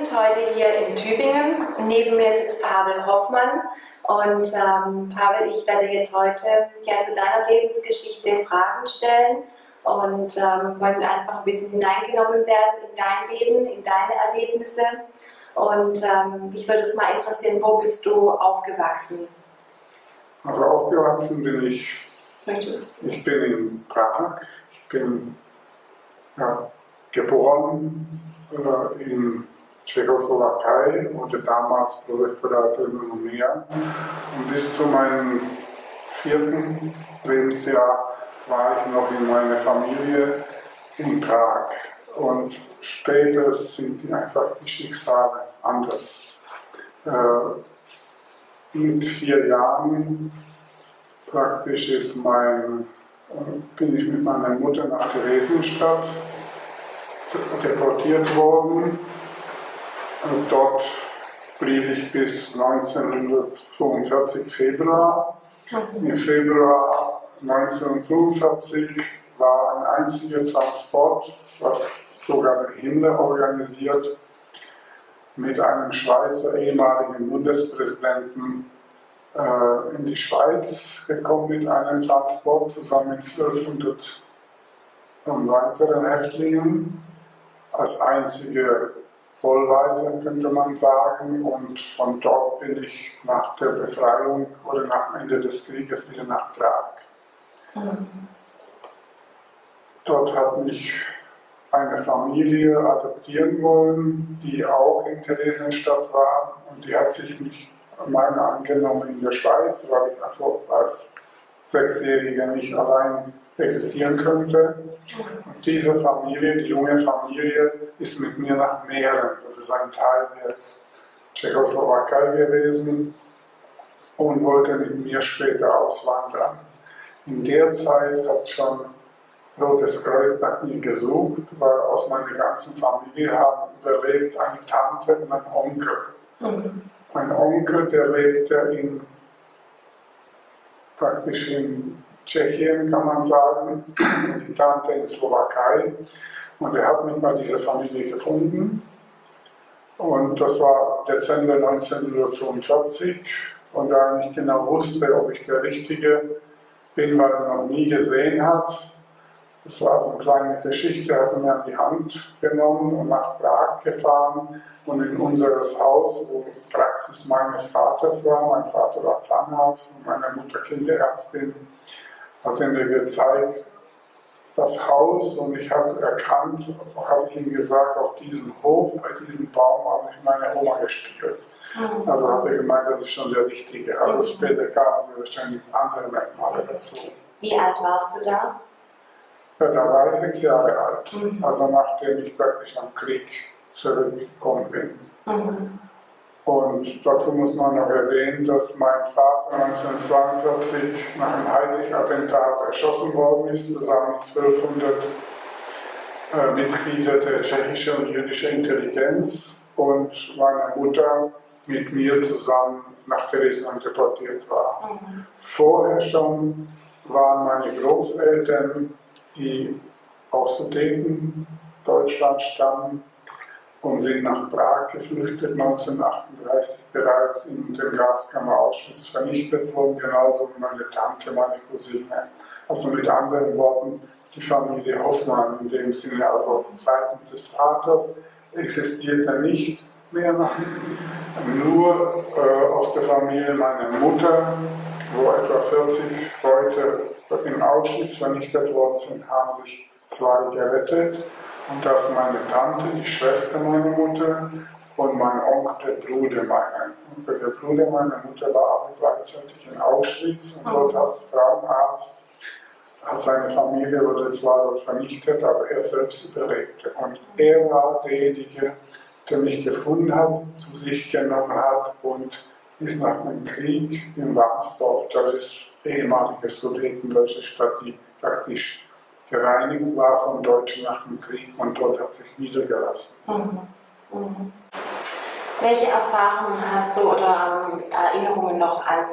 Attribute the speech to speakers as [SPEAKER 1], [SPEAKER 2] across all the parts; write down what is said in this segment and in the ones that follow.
[SPEAKER 1] sind heute hier in Tübingen. Neben mir sitzt Pavel Hoffmann. Und Pavel, ich werde jetzt heute gerne zu deiner Lebensgeschichte Fragen stellen und wollen einfach ein bisschen hineingenommen werden in dein Leben, in deine Erlebnisse. Und mich würde es mal interessieren, wo bist du aufgewachsen?
[SPEAKER 2] Also aufgewachsen bin ich. Ich bin in Prag. Ich bin geboren in Tschechoslowakei, wurde damals Protektorat Römer und Meer. Und bis zu meinem 4. Lebensjahr war ich noch in meiner Familie in Prag. Und später sind einfach die Schicksale anders. Mit 4 Jahren praktisch bin ich mit meiner Mutter nach Theresienstadt deportiert worden. Und dort blieb ich bis 1945 Februar. Im Februar 1945 war ein einziger Transport, was sogar der Himmler organisiert, mit einem Schweizer ehemaligen Bundespräsidenten in die Schweiz gekommen mit einem Transport zusammen mit 1200 weiteren Häftlingen als einziger Vollweiser, könnte man sagen. Und von dort bin ich nach der Befreiung oder nach dem Ende des Krieges wieder nach Prag. Dort hat mich eine Familie adoptieren wollen, die auch in Theresienstadt war, und die hat sich meiner angenommen in der Schweiz, weil ich also als 6-Jähriger nicht allein existieren könnte. Und diese Familie, die junge Familie, ist mit mir nach Mähren, das ist ein Teil der Tschechoslowakei gewesen, und wollte mit mir später auswandern. In der Zeit hat schon Rotes Kreuz nach mir gesucht, weil aus meiner ganzen Familie haben überlebt eine Tante und ein Onkel. Mein Onkel, der lebte praktisch in Tschechien, kann man sagen, die Tante in Slowakei. Und er hat mich bei dieser Familie gefunden. Und das war Dezember 1945. Und da er nicht genau wusste, ob ich der Richtige bin, weil er noch nie gesehen hat, das war so eine kleine Geschichte, hat er mir an die Hand genommen und nach Prag gefahren. Und in unseres Haus, wo die Praxis meines Vaters war, mein Vater war Zahnarzt und meine Mutter Kinderärztin, hat er mir gezeigt, das Haus, und ich habe erkannt, habe ich ihm gesagt, auf diesem Hof, bei diesem Baum habe ich meine Oma gespielt. Also hat er gemeint, das ist schon der Richtige. Also später kamen sie wahrscheinlich andere Merkmale dazu.
[SPEAKER 1] Wie alt warst du da?
[SPEAKER 2] Ja, da war ich 6 Jahre alt, also nachdem ich praktisch am Krieg zurückgekommen bin. Und dazu muss man noch erwähnen, dass mein Vater 1942 nach einem Heydrich-Attentat erschossen worden ist, zusammen mit 1200 Mitgliedern der tschechischen und jüdischen Intelligenz, und meine Mutter mit mir zusammen nach Theresienstadt deportiert war. Vorher schon waren meine Großeltern, die aus Sudeten, Deutschland stammen, und sind nach Prag geflüchtet, 1938 bereits in den Gaskammer Auschwitz vernichtet worden, genauso wie meine Tante, meine Cousine. Also mit anderen Worten, die Familie Hoffmann in dem Sinne, also seitens des Vaters, existierte nicht mehr. Nur aus der Familie meiner Mutter, wo etwa 40 Leute in Auschwitz vernichtet worden sind, haben sich 2 gerettet. Und das meine Tante, die Schwester meiner Mutter, und mein Onkel, der Bruder meiner Mutter. Der Bruder meiner Mutter war aber gleichzeitig in Auschwitz und dort als Frauenarzt. Seine Familie wurde zwar dort vernichtet, aber er selbst überlebte. Und er war derjenige, der mich gefunden hat, zu sich genommen hat und ist nach dem Krieg in Warnsdorf, das ist ehemalige sudetendeutsche Stadt, die praktisch gereinigt war von Deutschen nach dem Krieg, und dort hat sich niedergelassen.
[SPEAKER 1] Welche Erfahrungen hast du oder Erinnerungen noch an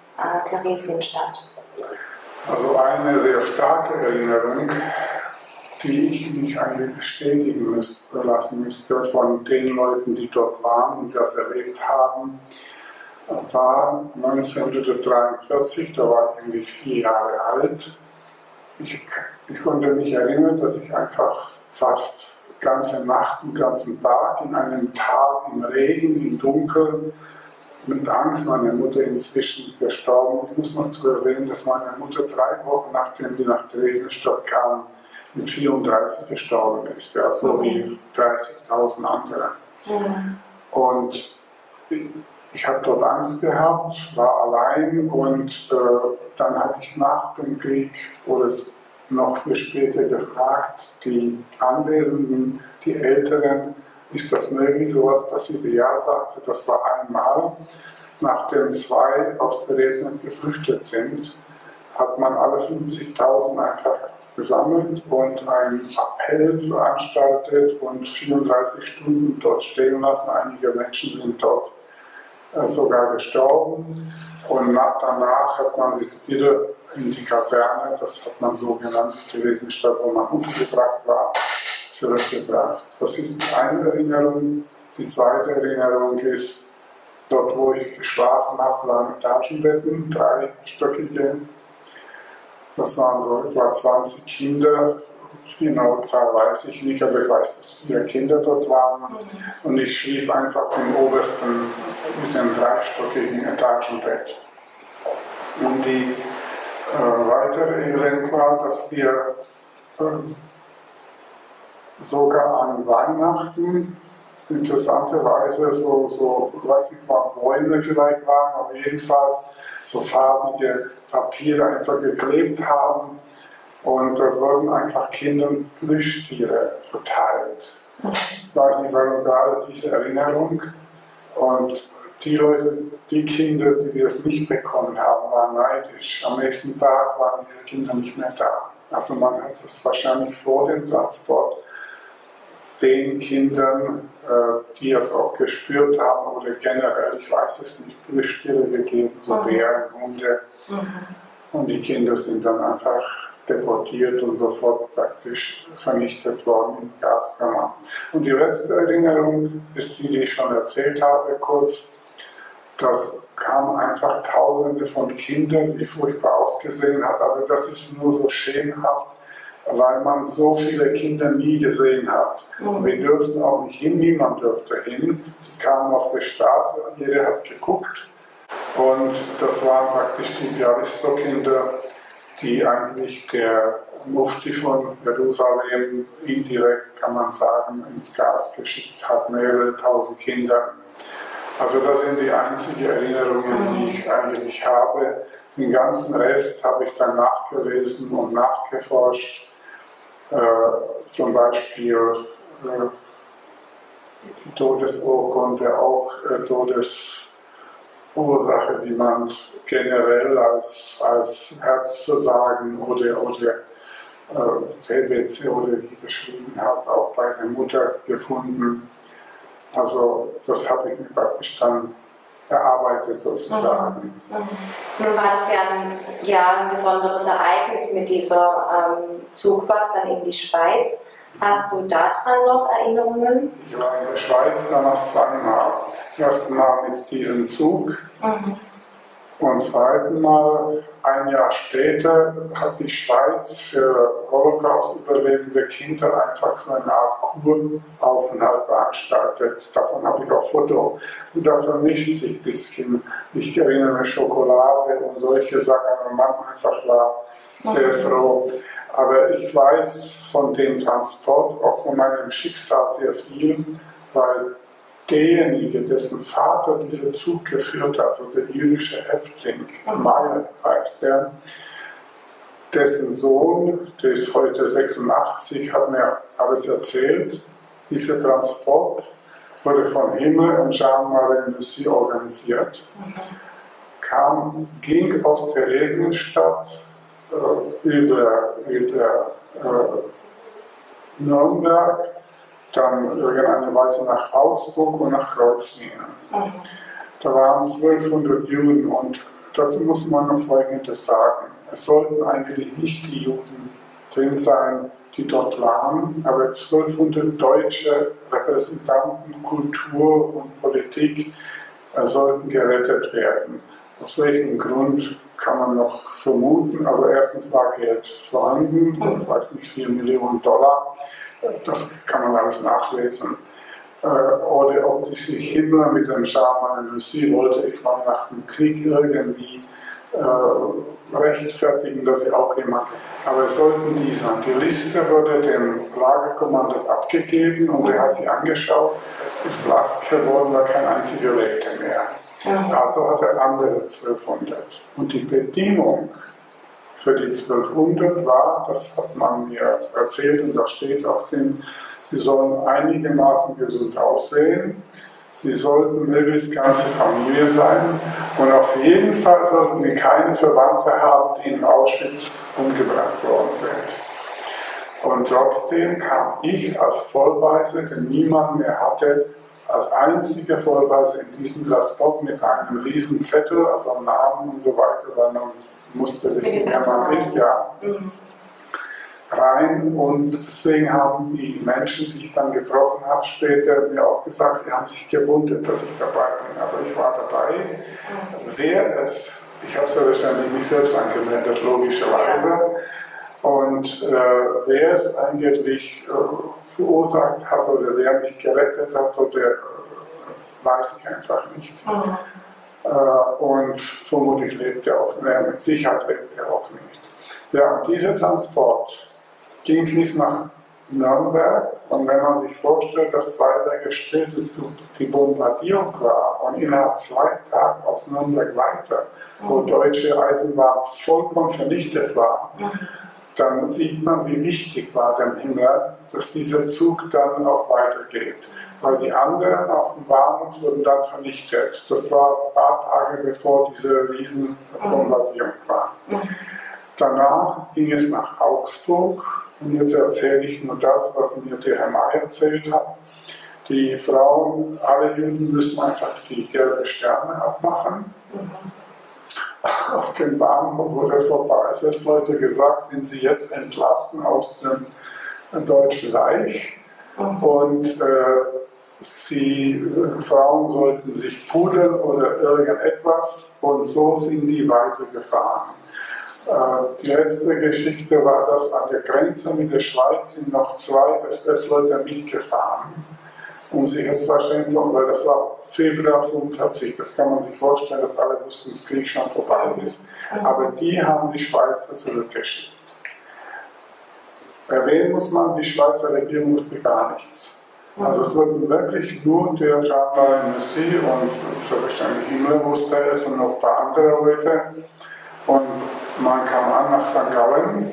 [SPEAKER 1] Theresienstadt?
[SPEAKER 2] Also eine sehr starke Erinnerung die ich mich eigentlich bestätigen lassen müsste von den Leuten, die dort waren und das erlebt haben, war 1943, da war ich irgendwie 4 Jahre alt. Ich konnte mich erinnern, dass ich einfach fast ganze Nacht und ganzen Tag in einem Tal im Regen, im Dunkeln, mit Angst, meine Mutter inzwischen gestorben. Ich muss noch zu erwähnen, dass meine Mutter 3 Wochen nachdem wir nach Theresienstadt kamen, mit 34 gestorben ist, ja, so wie 30.000 andere. Und ich habe dort Angst gehabt, war allein und dann habe ich nach dem Krieg oder noch viel später gefragt, die Anwesenden, die Älteren, ist das möglich, sowas passiert? Ja, sagte, das war einmal, nachdem 2 aus Theresienstadt geflüchtet sind, hat man alle 50.000 einfach gesammelt und einen Appell veranstaltet und 34 Stunden dort stehen lassen. Einige Menschen sind dort sogar gestorben und danach hat man sich wieder in die Kaserne, das hat man so genannt, die Theresienstadt, wo man untergebracht war, zurückgebracht. Das ist die eine Erinnerung. Die zweite Erinnerung ist, dort wo ich geschlafen habe, waren Etagenbetten, 3-stöckige. Das waren so etwa 20 Kinder. Die genaue Zahl weiß ich nicht, aber ich weiß, dass 4 Kinder dort waren. Und ich schlief einfach im obersten, mit dem 3-stöckigen Etagenbett. Und die weitere Erinnerung war, dass wir sogar an Weihnachten interessanterweise so, ich weiß nicht mal, Bäume vielleicht waren, aber jedenfalls so farbige Papiere einfach geklebt haben und dort wurden einfach Kindern Plüschtiere verteilt. Ich weiß nicht, warum gerade diese Erinnerung. Und die Leute, die Kinder, die es nicht bekommen haben, waren neidisch. Am nächsten Tag waren diese Kinder nicht mehr da. Also man hat es wahrscheinlich vor dem Transport den Kindern, die es auch gespürt haben oder generell, ich weiß es nicht, Plüschtiere gegeben, so Bären, Hunde. Und die Kinder sind dann einfach deportiert und sofort praktisch vernichtet worden in Gaskammern. Und die letzte Erinnerung ist die, die ich schon erzählt habe, kurz. Das kamen einfach Tausende von Kindern, die furchtbar ausgesehen hat, aber das ist nur so schemenhaft, weil man so viele Kinder nie gesehen hat. Wir durften auch nicht hin, niemand durfte hin. Die kamen auf die Straße, jeder hat geguckt. Und das waren praktisch die Bialystok-Kinder, die eigentlich der Mufti von Jerusalem indirekt, kann man sagen, ins Gas geschickt hat, mehrere tausend Kinder. Also das sind die einzigen Erinnerungen, die ich eigentlich habe. Den ganzen Rest habe ich dann nachgelesen und nachgeforscht. Zum Beispiel die Todesurkunde, auch Todesursache, die man generell als Herzversagen oder TBC oder wie geschrieben hat, auch bei der Mutter gefunden. Also das habe ich mir praktisch dann erarbeitet sozusagen.
[SPEAKER 1] Nun war das ja ein besonderes Ereignis mit dieser Zugfahrt dann in die Schweiz. Hast du daran noch Erinnerungen?
[SPEAKER 2] Ich war in der Schweiz damals 2-mal. Erstmal mit diesem Zug und zweiten Mal, ein Jahr später, hat die Schweiz für Holocaust-überlebende Kinder einfach so eine Art Kuraufenthalt veranstaltet. Davon habe ich auch Foto. Und da vermischt sich ein bisschen, ich erinnere mich, Schokolade und solche Sachen. Mein Mann einfach war sehr froh. Aber ich weiß von dem Transport, auch von meinem Schicksal sehr viel, weil derjenige, dessen Vater diesen Zug geführt hat, also der jüdische Häftling, Meyer heißt der, dessen Sohn, der ist heute 86, hat mir alles erzählt. Dieser Transport wurde von Himmel und Jean-Marie Lucie organisiert, ging aus Theresienstadt über Nürnberg, dann irgendeine Weise nach Augsburg und nach Kreuzlingen. Da waren 1200 Juden und dazu muss man noch Folgendes sagen. Es sollten eigentlich nicht die Juden drin sein, die dort waren, aber 1200 deutsche Repräsentanten, Kultur und Politik sollten gerettet werden. Aus welchem Grund kann man noch vermuten? Also erstens war Geld vorhanden, ich weiß nicht, 4 Millionen Dollar, das kann man alles nachlesen. Oder ob sich Himmler mit dem Charme Lucie wollte, ich war nach dem Krieg irgendwie rechtfertigen, dass sie auch jemand. Aber es sollten die sein. Die Liste wurde dem Lagerkommando abgegeben und er hat sie angeschaut. Es ist blass geworden, weil kein einziger lebte mehr. Also hat er andere 1200. Und die Bedingung für die 1200 war, das hat man mir erzählt und das steht auch drin, sie sollen einigermaßen gesund aussehen, sie sollten möglichst ganze Familie sein und auf jeden Fall sollten die keine Verwandte haben, die in Auschwitz umgebracht worden sind. Und trotzdem kam ich als Vollweise, denn niemand mehr hatte, als einzige Vollweise in diesem Transport mit einem riesen Zettel, also am Namen und so weiter, weil man musste wissen, wer man ist, ja. Rein und deswegen haben die Menschen, die ich dann getroffen habe, später mir auch gesagt, sie haben sich gewundert, dass ich dabei bin, aber ich war dabei. Wer es, ich habe es ja wahrscheinlich nicht selbst angemeldet, logischerweise, und wer es eigentlich verursacht hat oder wer mich gerettet hat, oder weiß ich einfach nicht. Und vermutlich lebt er auch, mit Sicherheit lebt er auch nicht. Ja, und dieser Transport ging bis nach Nürnberg und wenn man sich vorstellt, dass 2 Tage später die Bombardierung war und innerhalb 2 Tagen aus Nürnberg weiter, wo deutsche Eisenbahn vollkommen vernichtet war, dann sieht man, wie wichtig war dem Himmler, dass dieser Zug dann auch weitergeht. Weil die anderen aus dem Bahnhof wurden dann vernichtet. Das war ein paar Tage bevor diese Riesenbombardierung war. Danach ging es nach Augsburg. Und jetzt erzähle ich nur das, was mir der Herr May erzählt hat. Die Frauen, alle Juden müssen einfach die gelben Sterne abmachen. Auf dem Bahnhof wurde vorbei. Es ist Leute gesagt, sind sie jetzt entlassen aus dem Deutschen Reich. Und Frauen sollten sich pudern oder irgendetwas. Und so sind die weitergefahren. Die letzte Geschichte war, dass an der Grenze mit der Schweiz sind noch 2 SS-Leute mitgefahren, um sich jetzt wahrscheinlich, weil das war Februar 1945, das kann man sich vorstellen, dass alle wussten, dass Krieg schon vorbei ist, aber die haben die Schweizer zurückgeschickt. Erwähnen muss man, die Schweizer Regierung wusste gar nichts. Also es wurden wirklich nur der Jean-Marie Mussy und so wahrscheinlich Himmler wusste es und noch ein paar andere Leute. Und man kam an nach St. Gallen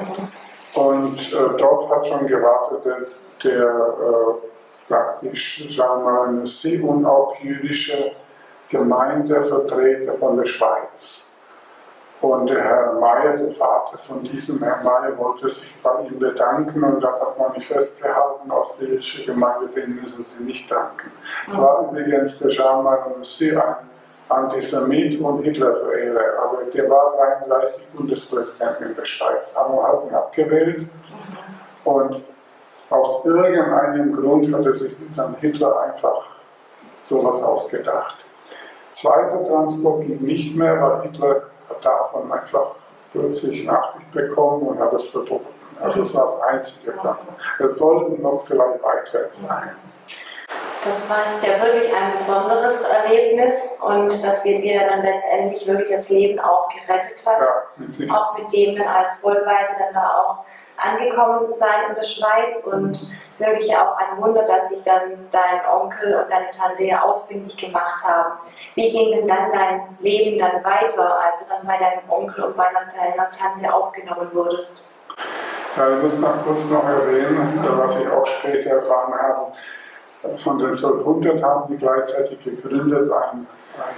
[SPEAKER 2] und dort hat schon gewartet der praktisch Jean-Marie Mussy und auch jüdische Gemeindevertreter von der Schweiz. Und der Herr Mayer, der Vater von diesem Herrn Mayer, wollte sich bei ihm bedanken und dann hat man mich festgehalten, aus der jüdischen Gemeinde, denen müssen sie nicht danken. Es war übrigens der Jean-Marie Mussy ein Antisemit und Hitlerverehrer, aber der war 33 Bundespräsident in der Schweiz, aber man hat ihn abgewählt und aus irgendeinem Grund hat er sich dann Hitler einfach sowas ausgedacht. Zweiter Transport ging nicht mehr, weil Hitler hat davon einfach plötzlich Nachricht bekommen und hat es verboten. Also das war das einzige Transport. Es sollten noch vielleicht weitere sein.
[SPEAKER 1] Das war ja wirklich ein besonderes Erlebnis und dass ihr dir dann letztendlich wirklich das Leben auch gerettet hat. Ja, auch mit dem dann als Vollweise dann da auch angekommen zu sein in der Schweiz und wirklich auch ein Wunder, dass sich dann dein Onkel und deine Tante ja ausfindig gemacht haben. Wie ging denn dann dein Leben dann weiter, als du dann bei deinem Onkel und bei deiner Tante aufgenommen wurdest?
[SPEAKER 2] Ja, ich muss kurz noch erwähnen, was ich auch später erfahren habe. Von den 1200 haben die gleichzeitig gegründet eine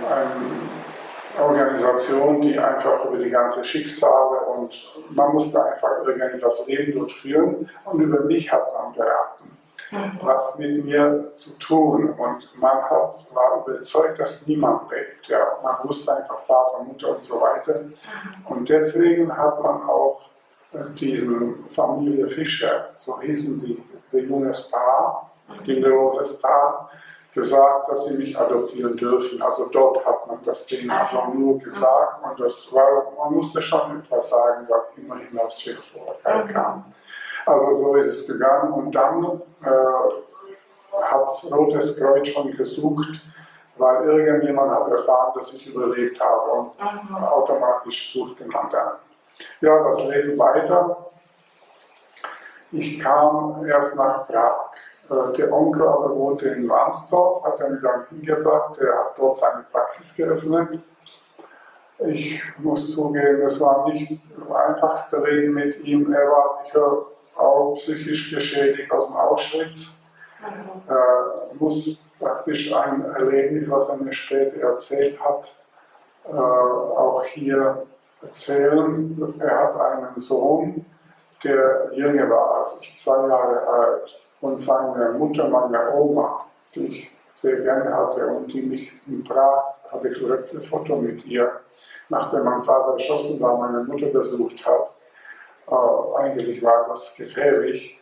[SPEAKER 2] Organisation, die einfach über die ganze Schicksale und man musste einfach irgendwie das Leben dort führen und über mich hat man beraten, was mit mir zu tun und man war überzeugt, dass niemand lebt. Ja. Man wusste einfach Vater, Mutter und so weiter und deswegen hat man auch diesen Familie Fischer, so hießen die junges Paar, ein großes Paar, gesagt, dass sie mich adoptieren dürfen. Also dort hat man das denen also nur gesagt und das war, man musste schon etwas sagen, weil ich immerhin aus Tschechoslowakei kam. Also so ist es gegangen und dann hat Rotes Kreuz schon gesucht, weil irgendjemand hat erfahren, dass ich überlebt habe und automatisch suchte man dann. Ja, das Leben weiter. Ich kam erst nach Prag. Der Onkel aber wohnte in Warnsdorf, hat er mich dann hingebracht, der hat dort seine Praxis geöffnet. Ich muss zugeben, es war nicht das einfachste Leben mit ihm. Er war sicher auch psychisch geschädigt aus dem Auschwitz. Muss praktisch ein Erlebnis, was er mir später erzählt hat, auch hier erzählen. Er hat einen Sohn, der jünger war als ich, 2 Jahre alt. Und seine Mutter, meine Oma, die ich sehr gerne hatte und die mich in Prag, hatte ich das letzte Foto mit ihr, nachdem mein Vater erschossen war, meine Mutter besucht hat. Eigentlich war das gefährlich.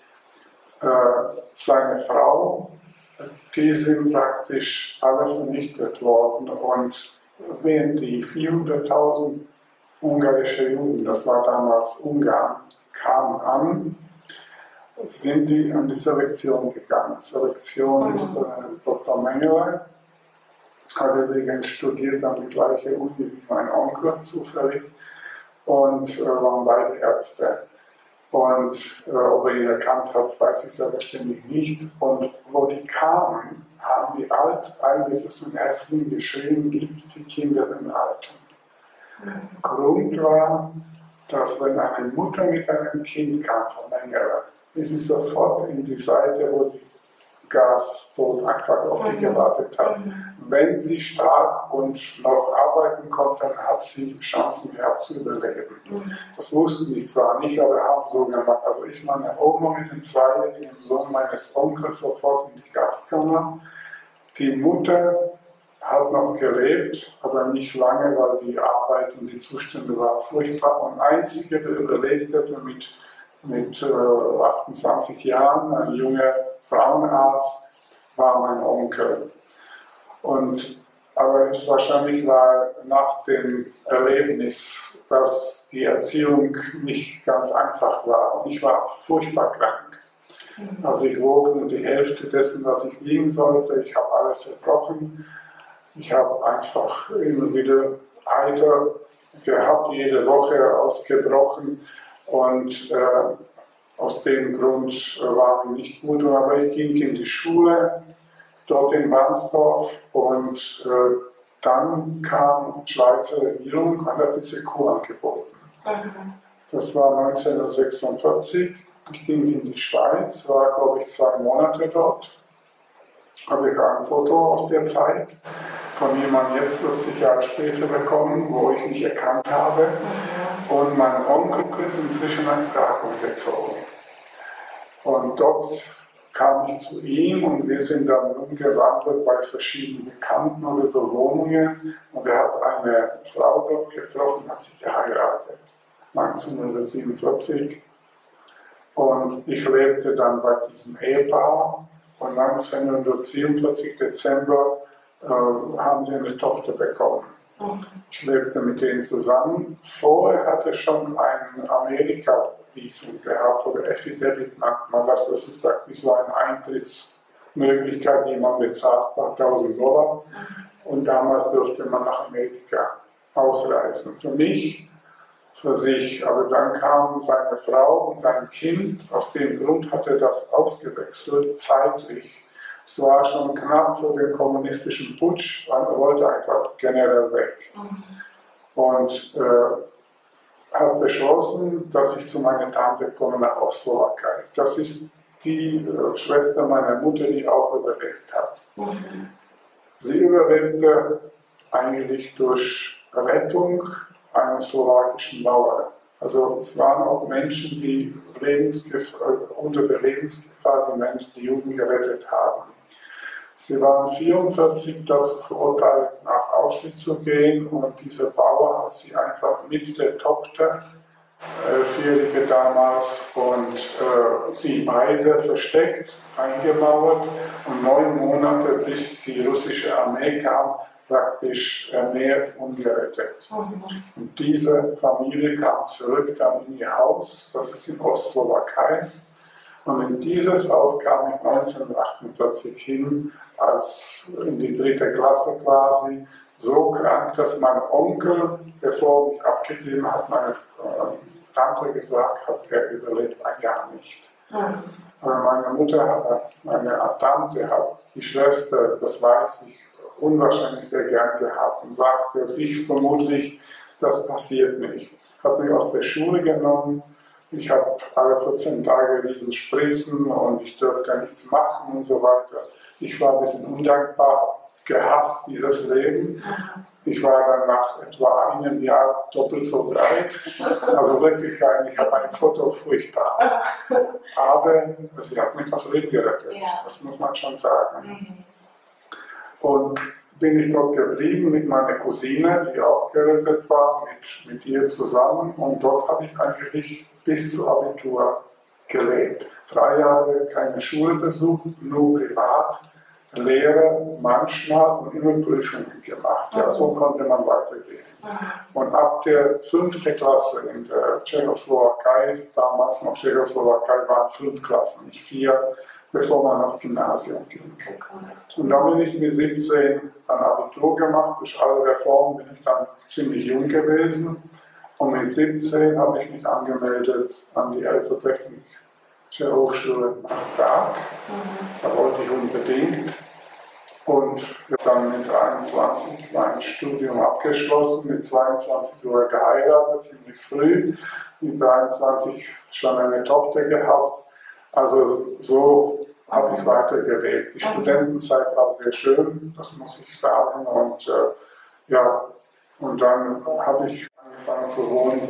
[SPEAKER 2] Seine Frau, die sind praktisch alle vernichtet worden und während die 400.000 ungarische Juden, das war damals Ungarn, kamen an, sind die an die Selektion gegangen. Selektion ist Dr. Mengele, hat übrigens studiert an die gleiche Uni wie mein Onkel zufällig und waren beide Ärzte. Und ob er ihn erkannt hat, weiß ich selbstverständlich nicht. Und wo die kamen, haben die alteingesessenen Häftlinge geschrieben, gibt die Kinder den Alten. Grund war, dass wenn eine Mutter mit einem Kind kam von Mengele, ist sie sofort in die Seite, wo die Gasboot einfach auf die gewartet hat. Wenn sie stark und noch arbeiten konnte, hat sie Chancen gehabt zu überleben. Das wussten die zwar nicht, aber haben so gemacht. Also ist meine Oma mit dem 2-jährigen Sohn meines Onkels sofort in die Gaskammer. Die Mutter hat noch gelebt, aber nicht lange, weil die Arbeit und die Zustände waren furchtbar. Und einzige, der überlebt hatte mit 28 Jahren, ein junger Frauenarzt, war mein Onkel. Aber es wahrscheinlich war nach dem Erlebnis, dass die Erziehung nicht ganz einfach war. Und ich war furchtbar krank. Also ich wog nur die Hälfte dessen, was ich wiegen sollte. Ich habe alles zerbrochen. Ich habe einfach immer wieder Eiter gehabt, jede Woche ausgebrochen. Und aus dem Grund war mir nicht gut. Aber ich ging in die Schule, dort in Warnsdorf. Und dann kam die Schweizer Regierung und hat diese Kur angeboten. Das war 1946. Ich ging in die Schweiz, war glaube ich 2 Monate dort. Habe ich ein Foto aus der Zeit von jemandem jetzt 50 Jahre später bekommen, wo ich mich erkannt habe. Und mein Onkel ist inzwischen nach Prag umgezogen. Und dort kam ich zu ihm und wir sind dann umgewandert bei verschiedenen Bekannten oder so Wohnungen. Und er hat eine Frau dort getroffen, hat sie geheiratet, 1947. Und ich lebte dann bei diesem Ehepaar. Und 1947 Dezember haben sie eine Tochter bekommen. Ich lebte mit denen zusammen. Vorher hatte ich schon ein Amerika-Visum gehabt, oder Affidavit nennt man das. Das ist praktisch so eine Eintrittsmöglichkeit, die man bezahlt, ein paar $1.000. Und damals durfte man nach Amerika ausreisen. Für mich, für sich. Aber dann kam seine Frau und sein Kind. Aus dem Grund hat er das ausgewechselt, zeitlich. Es war schon knapp vor dem kommunistischen Putsch, weil er wollte einfach generell weg. Und hat beschlossen, dass ich zu meiner Tante komme nach Ostslowakei. Das ist die Schwester meiner Mutter, die auch überlebt hat. Sie überlebte eigentlich durch Rettung einer slowakischen Bauern. Also es waren auch Menschen, die unter der Lebensgefahr die Juden gerettet haben. Sie waren 1944 dazu verurteilt, nach Auschwitz zu gehen und dieser Bauer hat sie einfach mit der Tochter 11-Jährige damals, und sie beide versteckt, eingemauert, und 9 Monate, bis die russische Armee kam, praktisch ernährt und gerettet. Und diese Familie kam zurück dann in ihr Haus, das ist in Ostslowakei. Und in dieses Haus kam ich 1948 hin, als in die 3. Klasse quasi, so krank, dass mein Onkel, bevor er mich abgegeben hat, meine Tante gesagt hat, er überlebt ein Jahr nicht. Aber meine Mutter, meine Tante hat die Schwester, das weiß ich, unwahrscheinlich sehr gern gehabt und sagte sich vermutlich, das passiert nicht. Hat mich aus der Schule genommen, ich habe alle 14 Tage diesen Spritzen und ich durfte nichts machen und so weiter. Ich war ein bisschen undankbar, gehasst dieses Leben. Ich war dann nach etwa einem Jahr doppelt so breit. Also wirklich, ich habe ein Foto furchtbar. Aber sie hat mich das Leben gerettet, das muss man schon sagen. Und bin ich dort geblieben mit meiner Cousine, die auch gerettet war, mit ihr zusammen. Und dort habe ich eigentlich bis zum Abitur gelebt. 3 Jahre keine Schule besucht, nur privat. Lehre manchmal und immer Prüfungen gemacht. Ja, so konnte man weitergehen. Und ab der 5. Klasse in der Tschechoslowakei, damals noch Tschechoslowakei, waren 5 Klassen, nicht 4, bevor man aufs Gymnasium ging. Und dann bin ich mit 17 ein Abitur gemacht. Durch alle Reformen bin ich dann ziemlich jung gewesen. Und mit 17 habe ich mich angemeldet an die Elektrotechnische Hochschule nach Prag. Da wollte ich unbedingt. Und dann mit 23 mein Studium abgeschlossen, mit 22 sogar geheiratet, ziemlich früh, mit 23 schon eine Tochter gehabt. Also so habe ich weitergelebt. Die Studentenzeit war sehr schön, das muss ich sagen. Und und dann habe ich angefangen zu wohnen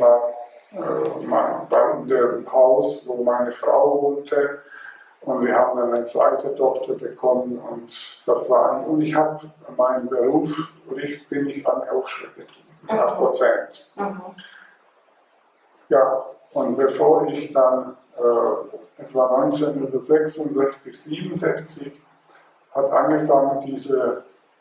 [SPEAKER 2] bei dem Haus, wo meine Frau wohnte. Und wir haben dann eine zweite Tochter bekommen, und das war und ich habe meinen Beruf, bin ich an der Hochschule geblieben, 100%. Ja, und bevor ich dann etwa 1966, 67 hat angefangen, diese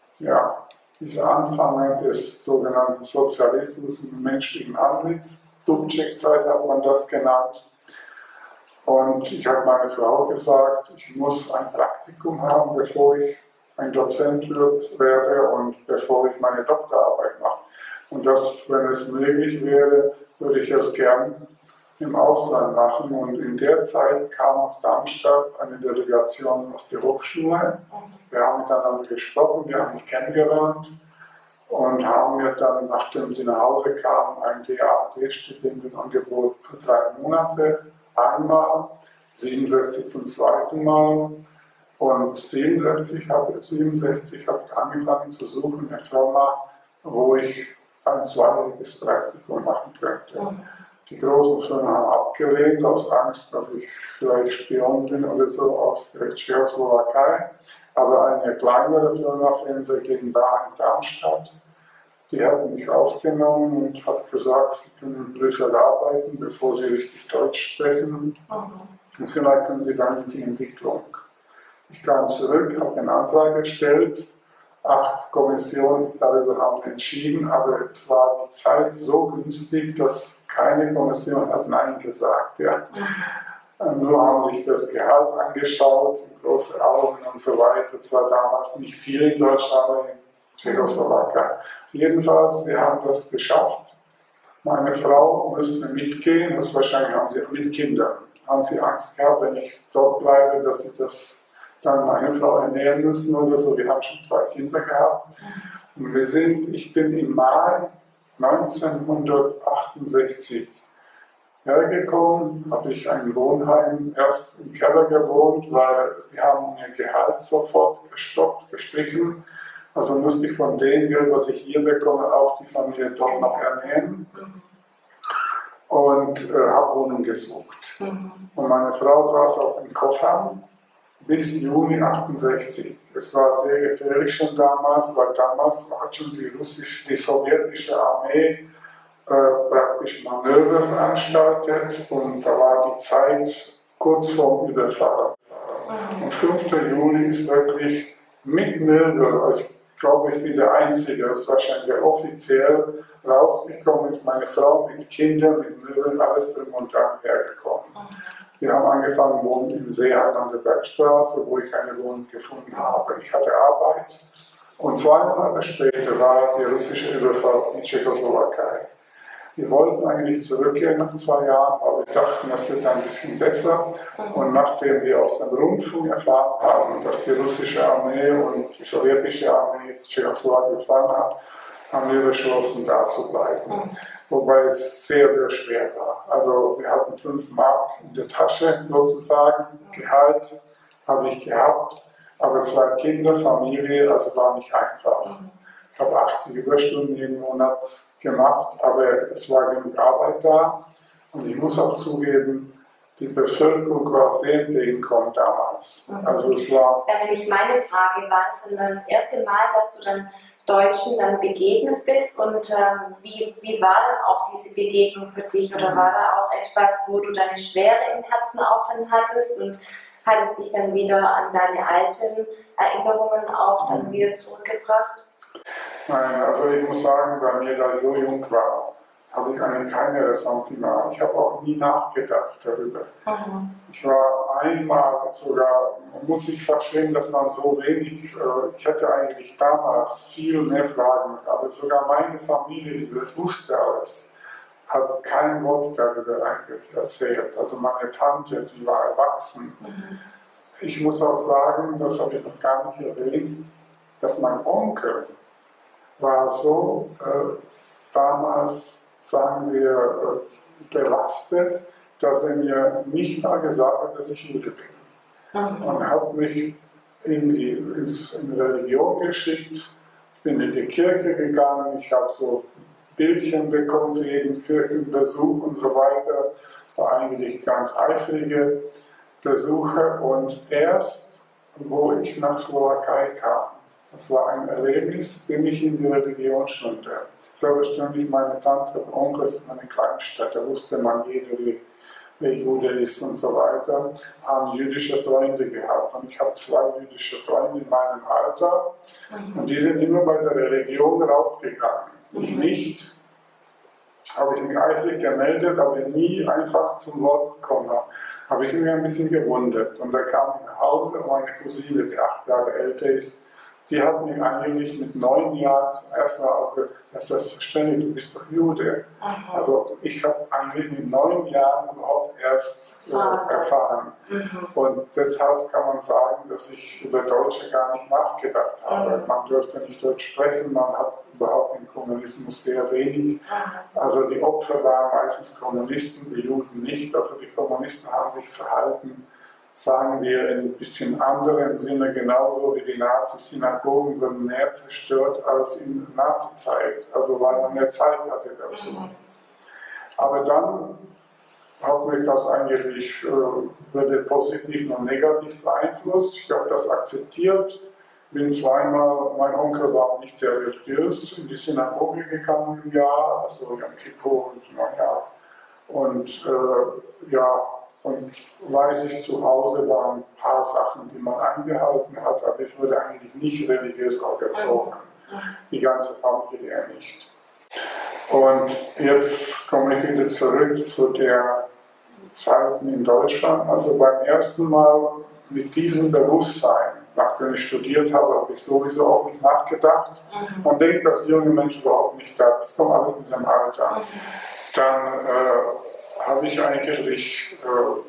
[SPEAKER 2] Anfänge des sogenannten Sozialismus im menschlichen Antlitz, Dubček-Zeit hat man das genannt. Und ich habe meiner Frau gesagt, ich muss ein Praktikum haben, bevor ich ein Dozent werde und bevor ich meine Doktorarbeit mache. Und das, wenn es möglich wäre, würde ich es gern im Ausland machen. Und in der Zeit kam aus Darmstadt eine Delegation aus der Hochschule. Wir haben miteinander gesprochen, wir haben mich kennengelernt und haben mir dann, nachdem sie nach Hause kamen, ein DAAD-Stipendienangebot für 3 Monate. Einmal, 67 zum zweiten Mal, und 67 habe ich angefangen zu suchen, eine Firma, wo ich ein 2-jähriges Praktikum machen könnte. Die großen Firmen haben abgelehnt, aus Angst, dass ich vielleicht Spion bin oder so, aus der Tschechoslowakei. Aber eine kleinere Firma, Fenster GmbH in Darmstadt, die hat mich aufgenommen und hat gesagt, sie können in Brüssel arbeiten, bevor sie richtig Deutsch sprechen. Und vielleicht können sie dann in die Entwicklung. Ich kam zurück, habe den Antrag gestellt, 8 Kommissionen darüber haben entschieden, aber es war die Zeit so günstig, dass keine Kommission hat Nein gesagt. Ja. Nur haben sich das Gehalt angeschaut, große Augen und so weiter. Es war damals nicht viel in Deutschland, aber in Tschechoslowakei. Jedenfalls, wir haben das geschafft. Meine Frau müsste mitgehen, das wahrscheinlich haben sie mit Kindern. Haben sie Angst gehabt, wenn ich dort bleibe, dass sie das dann meine Frau ernähren müssen oder so. Wir haben schon 2 Kinder gehabt. Und ich bin im Mai 1968 hergekommen, habe ich ein Wohnheim erst im Keller gewohnt, weil wir haben ihr Gehalt sofort gestrichen. Also musste ich von dem Geld, was ich hier bekomme, auch die Familie dort noch ernähren. Und habe Wohnung gesucht. Und meine Frau saß auf dem Koffer bis Juni 68. Es war sehr gefährlich schon damals, weil damals hat schon die sowjetische Armee praktisch Manöver veranstaltet und da war die Zeit kurz vorm Überfall. Und 5. Juli ist wirklich mit Milbe, also ich glaube, ich bin der Einzige, das ist wahrscheinlich offiziell rausgekommen, ist meine Frau mit Kindern, mit Milbe, alles drum und dran hergekommen. Wir haben angefangen, wohnen im Seeheim an der Bergstraße, wo ich eine Wohnung gefunden habe. Ich hatte Arbeit und 2 Monate später war der russische Überfall in Tschechoslowakei. Wir wollten eigentlich zurückgehen nach 2 Jahren, aber wir dachten, das wird ein bisschen besser. Und nachdem wir aus dem Rundfunk erfahren haben, dass die russische Armee und die sowjetische Armee Tschechoslowakei gefallen hat, haben wir beschlossen, da zu bleiben. Wobei es sehr, sehr schwer war. Also wir hatten 5 Mark in der Tasche sozusagen, Gehalt habe ich gehabt, aber 2 Kinder, Familie, also war nicht einfach. Ich habe 80 Überstunden jeden Monat gemacht, aber es war genug Arbeit da und ich muss auch zugeben, die Bevölkerung war sehr entgegenkommend damals. Also es war...
[SPEAKER 1] Das wäre nämlich meine Frage, war es denn das erste Mal, dass du dann Deutschen dann begegnet bist und wie war dann auch diese Begegnung für dich oder war da auch etwas, wo du deine Schwere im Herzen auch dann hattest und hat es dich dann wieder an deine alten Erinnerungen auch dann wieder zurückgebracht?
[SPEAKER 2] Nein, also ich muss sagen, bei mir, da ich so jung war, habe ich eigentlich keine Ressentiments. Ich habe auch nie nachgedacht darüber. Ich war einmal sogar, muss ich verstehen, dass man so wenig, ich hätte eigentlich damals viel mehr Fragen, aber sogar meine Familie, die das wusste alles, hat kein Wort darüber eigentlich erzählt. Also meine Tante, die war erwachsen. Ich muss auch sagen, das habe ich noch gar nicht erwähnt, dass mein Onkel war so damals, sagen wir, belastet, dass er mir nicht mal gesagt hat, dass ich Jude bin. Und hat mich in die Religion geschickt. Ich bin in die Kirche gegangen, ich habe so Bildchen bekommen für jeden Kirchenbesuch und so weiter. War eigentlich ganz eifrige Besuche. Und erst, wo ich nach Slowakei kam, das war ein Erlebnis, bin ich in die Religionsstunde. Selbstverständlich meine Tante und Onkel, das ist eine Kleinstadt, da wusste man jeder, wer Jude ist und so weiter, haben jüdische Freunde gehabt. Und ich habe 2 jüdische Freunde in meinem Alter und die sind immer bei der Religion rausgegangen. Ich nicht. Habe ich mich eifrig gemeldet, aber nie einfach zum Wort gekommen habe ich mich ein bisschen gewundert. Und da kam ich nach Hause und meine Cousine, die 8 Jahre älter ist, die hat mich eigentlich mit 9 Jahren zum ersten Mal auch gesagt, das ist verständlich, du bist doch Jude. Also ich habe eigentlich mit 9 Jahren überhaupt erst erfahren. Und deshalb kann man sagen, dass ich über Deutsche gar nicht nachgedacht habe. Man durfte nicht Deutsch sprechen, man hat überhaupt im Kommunismus sehr wenig. Also die Opfer waren meistens Kommunisten, die Juden nicht. Also die Kommunisten haben sich verhalten, sagen wir in ein bisschen anderem Sinne, genauso wie die Nazis. Synagogen wurden mehr zerstört als in Nazi-Zeit, also weil man mehr Zeit hatte dazu. Aber dann hat mich das eigentlich weder positiv noch negativ beeinflusst. Ich habe das akzeptiert, bin zweimal, mein Onkel war nicht sehr religiös, in die Synagoge gegangen im Jahr, also Yom Kippur und Neujahr. Und und weiß ich, zu Hause waren ein paar Sachen, die man eingehalten hat, aber ich wurde eigentlich nicht religiös auch erzogen. Die ganze Familie nicht. Und jetzt komme ich wieder zurück zu der Zeiten in Deutschland. Also beim ersten Mal mit diesem Bewusstsein, nachdem ich studiert habe, habe ich sowieso auch nicht nachgedacht. Man denkt als junge Mensch überhaupt nicht da, das kommt alles mit dem Alter. Dann habe ich eigentlich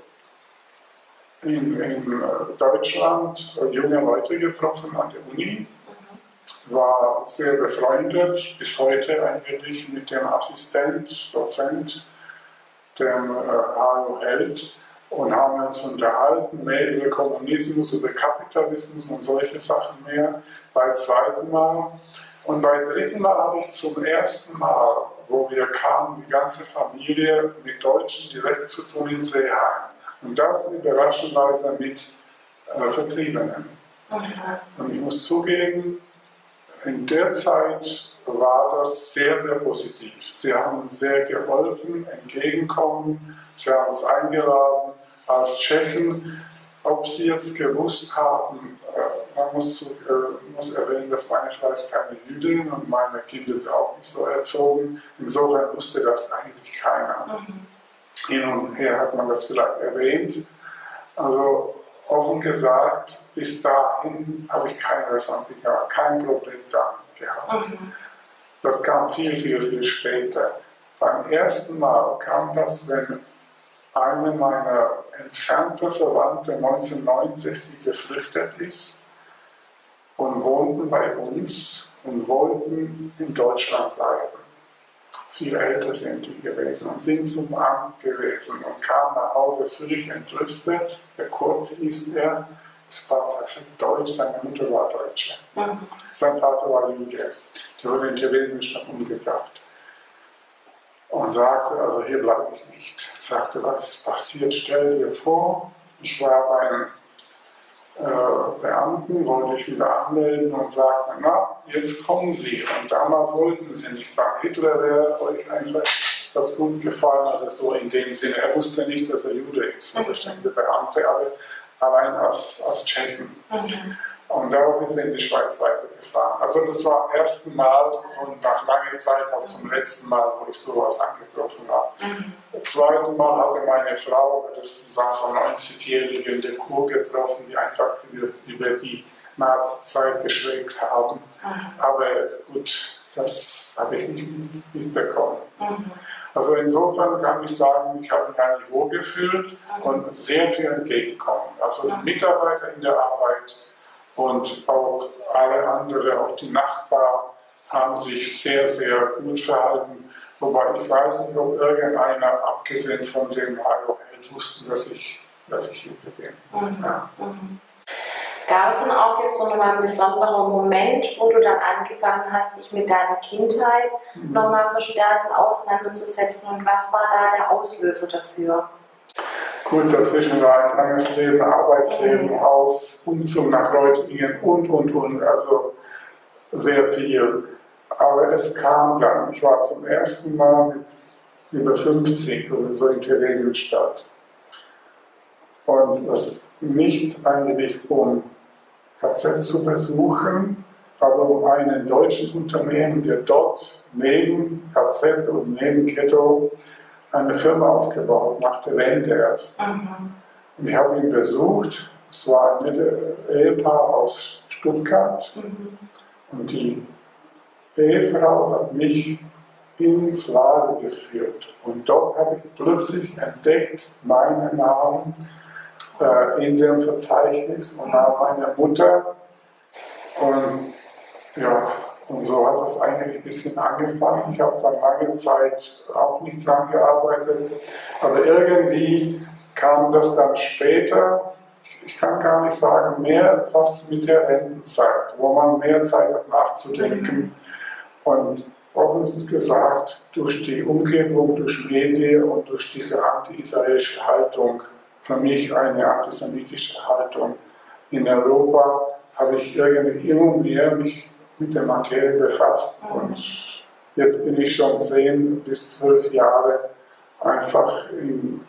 [SPEAKER 2] in Deutschland junge Leute getroffen an der Uni, war sehr befreundet, bis heute eigentlich mit dem Assistent, Dozent, dem Hajo Held, und haben uns unterhalten, mehr über Kommunismus, über Kapitalismus und solche Sachen mehr, beim 2. Mal. Und beim 3. Mal habe ich zum ersten Mal, wo wir kamen, die ganze Familie mit Deutschen direkt zu tun in Seeheim. Und das überraschenderweise mit Vertriebenen. Und ich muss zugeben, in der Zeit war das sehr, sehr positiv. Sie haben uns sehr geholfen, entgegenkommen, sie haben uns eingeladen als Tschechen. Ob sie jetzt gewusst haben, man muss erwähnen, dass meine Frau ist keine Jüdin und meine Kinder sind auch nicht so erzogen. Insofern wusste das eigentlich keiner. Hin und her hat man das vielleicht erwähnt. Also offen gesagt, bis dahin habe ich kein Ressentiment, kein Problem damit gehabt. Das kam viel, viel, viel später. Beim ersten Mal kam das, wenn eine meiner entfernten Verwandte 1969 geflüchtet ist und wohnten bei uns und wollten in Deutschland bleiben. Viel älter sind die gewesen und sind zum Amt gewesen und kamen nach Hause völlig entrüstet. Der Kurt hieß er, es war perfekt Deutsch, seine Mutter war Deutsche. Sein Vater war Jude, der wurde in Theresienstadt umgebracht. Und sagte, also hier bleibe ich nicht. Sagte, was ist passiert? Stell dir vor, ich war beim Beamten, wollte ich wieder anmelden und sagte, na, jetzt kommen Sie. Und damals wollten Sie nicht. Beim Hitler wäre euch einfach das gut gefallen oder so in dem Sinne. Er wusste nicht, dass er Jude ist, bestimmte Beamte, aber allein als Tschechen. Und darauf ist er in die Schweiz weitergefahren. Also das war das erste Mal und nach langer Zeit auch zum letzten Mal, wo ich sowas angetroffen habe. Das zweite Mal hatte meine Frau, das war so 90-Jährige in der Kur getroffen, die einfach über die Nazi-Zeit geschwelgt haben. Aber gut, das habe ich nicht mitbekommen. Also insofern kann ich sagen, ich habe mich eigentlich wohlgefühlt und sehr viel entgegenkommen. Also die Mitarbeiter in der Arbeit und auch alle anderen, auch die Nachbarn, haben sich sehr, sehr gut verhalten. Wobei ich weiß nicht, ob irgendeiner, abgesehen von dem Mario Held, wusste, dass ich Jude bin. Ja.
[SPEAKER 1] Gab es dann auch jetzt so nochmal einen besonderen Moment, wo du dann angefangen hast, dich mit deiner Kindheit nochmal verstärkt auseinanderzusetzen? Und was war da der Auslöser dafür?
[SPEAKER 2] Gut, dazwischen war ein langes Leben, Arbeitsleben, Haus, Umzug nach Reutlingen und, also sehr viel. Aber es kam dann, ich war zum ersten Mal mit über 50 oder so in Theresienstadt. Und das nicht eigentlich um KZ zu besuchen, aber um einen deutschen Unternehmen, der dort neben KZ und neben Ghetto eine Firma aufgebaut, nach der Wende erst. Und ich habe ihn besucht, es war ein Ehepaar aus Stuttgart und die Ehefrau hat mich ins Lager geführt und dort habe ich plötzlich entdeckt meinen Namen in dem Verzeichnis und Namen meiner Mutter und ja, und so hat das eigentlich ein bisschen angefangen. Ich habe dann lange Zeit auch nicht dran gearbeitet, aber irgendwie kam das dann später, ich kann gar nicht sagen, mehr fast mit der Rentenzeit, wo man mehr Zeit hat nachzudenken. Und offen gesagt, durch die Umgebung, durch Medien und durch diese anti-israelische Haltung, für mich eine antisemitische Haltung in Europa, habe ich irgendwie immer mehr mich mit der Materie befasst. Und jetzt bin ich schon 10 bis 12 Jahre einfach in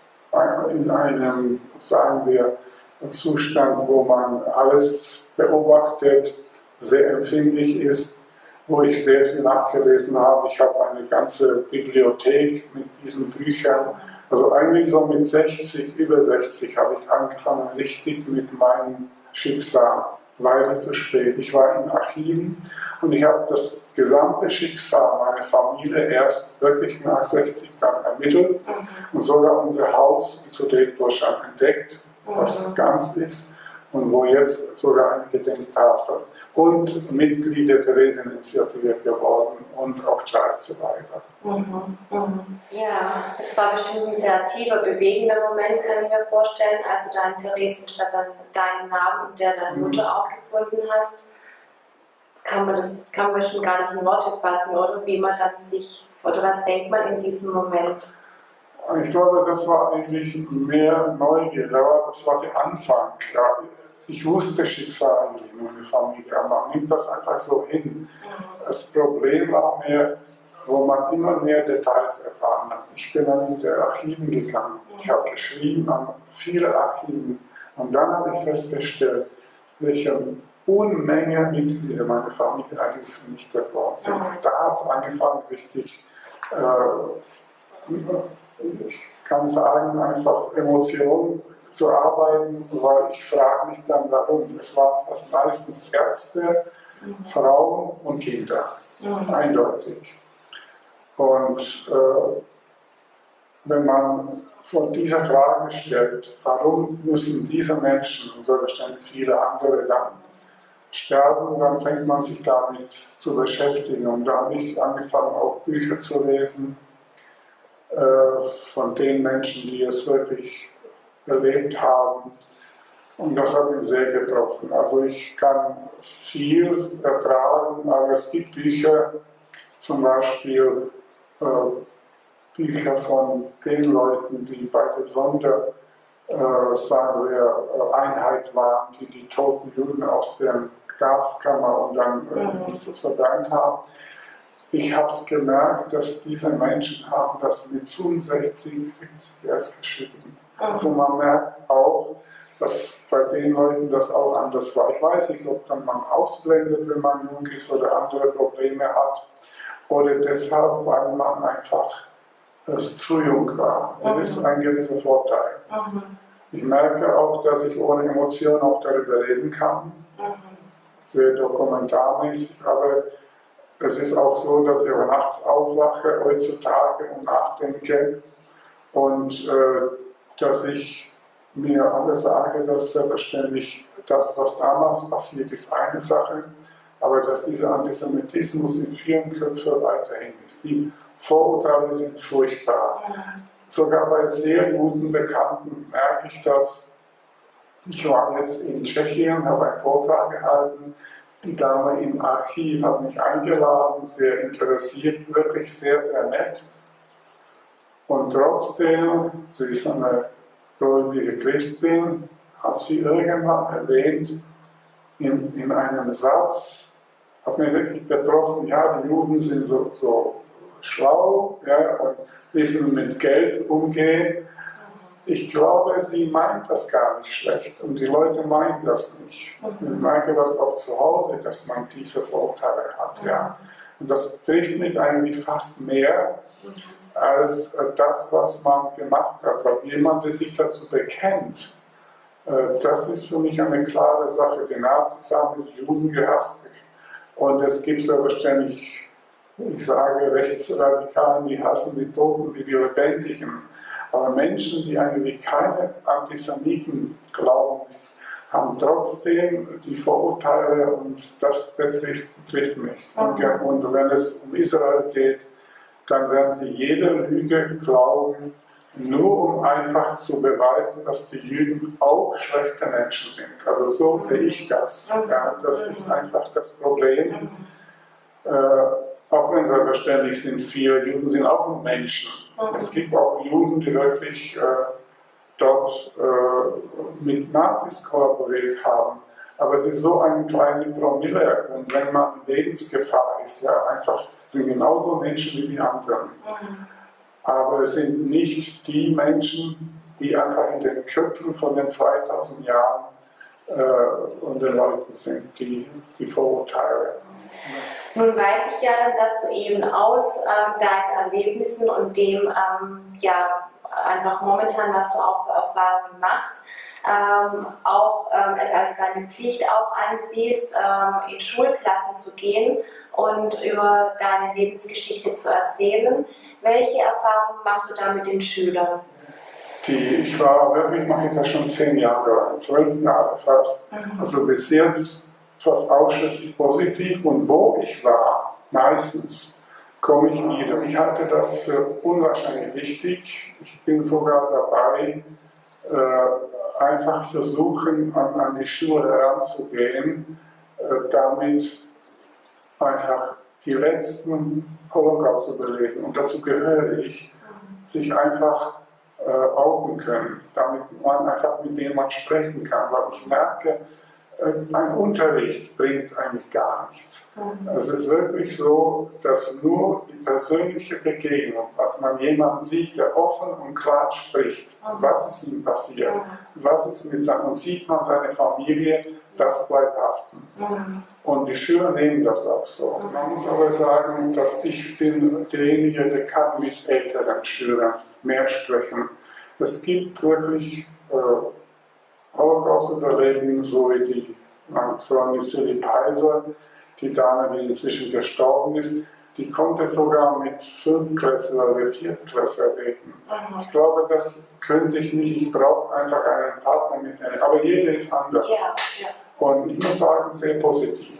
[SPEAKER 2] einem, sagen wir, Zustand, wo man alles beobachtet, sehr empfindlich ist, wo ich sehr viel nachgelesen habe. Ich habe eine ganze Bibliothek mit diesen Büchern. Also eigentlich so mit 60, über 60 habe ich angefangen, richtig mit meinem Schicksal leider zu spät. Ich war in Archiven und ich habe das gesamte Schicksal meiner Familie erst wirklich nach 60 dann ermittelt und sogar unser Haus in Süddeutschland entdeckt, was ganz ist und wo jetzt sogar eine Gedenktafel und Mitglied der Theresieninitiative geworden und auch Child Survivor.
[SPEAKER 1] Ja, das war bestimmt ein sehr tiefer, bewegender Moment, kann ich mir vorstellen, als du da in Theresienstadt dann deinen Namen und der deiner Mutter auch gefunden hast. Kann man schon gar nicht in Worte fassen, oder wie man dann sich, oder was denkt man in diesem Moment?
[SPEAKER 2] Ich glaube, das war eigentlich mehr Neugier, das war der Anfang. Ja, ich wusste Schicksal in meiner Familie, aber man nimmt das einfach so hin. Das Problem war mehr, wo man immer mehr Details erfahren hat. Ich bin dann in die Archiven gegangen. Ich habe geschrieben an viele Archiven. Und dann habe ich festgestellt, welche Unmenge Mitglieder meiner Familie eigentlich vernichtet worden sind. Da hat es angefangen, richtig, ich kann sagen, einfach Emotionen zu arbeiten, weil ich frage mich dann, warum. Es waren fast meistens Ärzte, Frauen und Kinder. Eindeutig. Und wenn man vor dieser Frage stellt, warum müssen diese Menschen und selbstverständlich viele andere dann sterben, dann fängt man sich damit zu beschäftigen. Und da habe ich angefangen, auch Bücher zu lesen von den Menschen, die es wirklich erlebt haben. Und das hat mich sehr getroffen. Also ich kann viel ertragen, aber es gibt Bücher, zum Beispiel Bücher von den Leuten, die bei der sagen wir, Einheit waren, die die toten Juden aus der Gaskammer und dann verbrannt haben. Ich habe es gemerkt, dass diese Menschen haben das mit 65, 70 erst geschrieben. Also man merkt auch, dass bei den Leuten das auch anders war. Ich weiß nicht, ob dann man ausblendet, wenn man jung ist oder andere Probleme hat, oder deshalb, weil man einfach zu jung war. Das ist ein gewisser Vorteil. Ich merke auch, dass ich ohne Emotionen auch darüber reden kann. Sehr dokumentarmäßig, aber es ist auch so, dass ich auch nachts aufwache heutzutage und nachdenke und dass ich mir alle sage, dass selbstverständlich das, was damals passiert ist, eine Sache, aber dass dieser Antisemitismus in vielen Köpfen weiterhin ist. Die Vorurteile sind furchtbar. Sogar bei sehr guten Bekannten merke ich das. Ich war jetzt in Tschechien, habe einen Vortrag gehalten. Die Dame im Archiv hat mich eingeladen, sehr interessiert, wirklich sehr, sehr nett. Und trotzdem, sie ist eine gläubige Christin, hat sie irgendwann erwähnt in einem Satz, hat mich wirklich betroffen, ja, die Juden sind so schlau, ja, und wissen mit Geld umgehen. Ich glaube, sie meint das gar nicht schlecht und die Leute meinen das nicht. Ich merke das auch zu Hause, dass man diese Vorurteile hat. Ja. Und das trifft mich eigentlich fast mehr als das, was man gemacht hat. Weil jemand, der sich dazu bekennt, das ist für mich eine klare Sache. Die Nazis haben die Juden gehasst. Und es gibt selbstverständlich, ich sage, Rechtsradikalen, die hassen die Toten wie die Lebendigen. Aber Menschen, die eigentlich keine Antisemiten glauben, haben trotzdem die Vorurteile und das betrifft mich. Und wenn es um Israel geht, dann werden sie jeder Lüge glauben, nur um einfach zu beweisen, dass die Juden auch schlechte Menschen sind. Also so sehe ich das. Ja, das ist einfach das Problem. Auch wenn selbstverständlich sind, viele Juden sind auch nur Menschen. Es gibt auch Juden, die wirklich dort mit Nazis kooperiert haben. Aber es ist so ein kleiner Promille. Und wenn man in Lebensgefahr ist, ja, einfach sind genauso Menschen wie die anderen. Aber es sind nicht die Menschen, die einfach in den Köpfen von den 2000 Jahren und den Leuten sind, die Vorurteile.
[SPEAKER 1] Nun weiß ich ja dann, dass du eben aus deinen Erlebnissen und dem, ja, einfach momentan, was du auch für Erfahrungen machst, auch es als deine Pflicht auch ansiehst, in Schulklassen zu gehen und über deine Lebensgeschichte zu erzählen. Welche Erfahrungen machst du da mit den Schülern?
[SPEAKER 2] Ich mache das schon 10 Jahre, 12 Jahre fast. Also bis jetzt fast ausschließlich positiv. Und wo ich war, meistens komme ich wieder. Ich halte das für unwahrscheinlich wichtig. Ich bin sogar dabei, einfach versuchen, an die Schule heranzugehen, damit einfach die letzten Holocaust überleben. Und dazu gehöre ich, sich einfach outen können, damit man einfach mit jemandem sprechen kann, weil ich merke, ein Unterricht bringt eigentlich gar nichts. Es ist wirklich so, dass nur die persönliche Begegnung, dass man jemanden sieht, der offen und klar spricht, was ist ihm passiert, was ist mit seinem, und sieht man seine Familie, das bleibt haften. Und die Schüler nehmen das auch so. Man muss aber sagen, dass ich bin derjenige, der kann mit älteren Schülern mehr sprechen. Es gibt wirklich Holocaust-Überlebenden, so wie die Freundin Silly Peiser, die Dame, die inzwischen gestorben ist, die konnte sogar mit 5-Klässler oder 4-Klässler reden. Ich glaube, das könnte ich nicht. Ich brauche einfach einen Partner mit denen. Aber jeder ist anders. Und ich muss sagen, sehr positiv.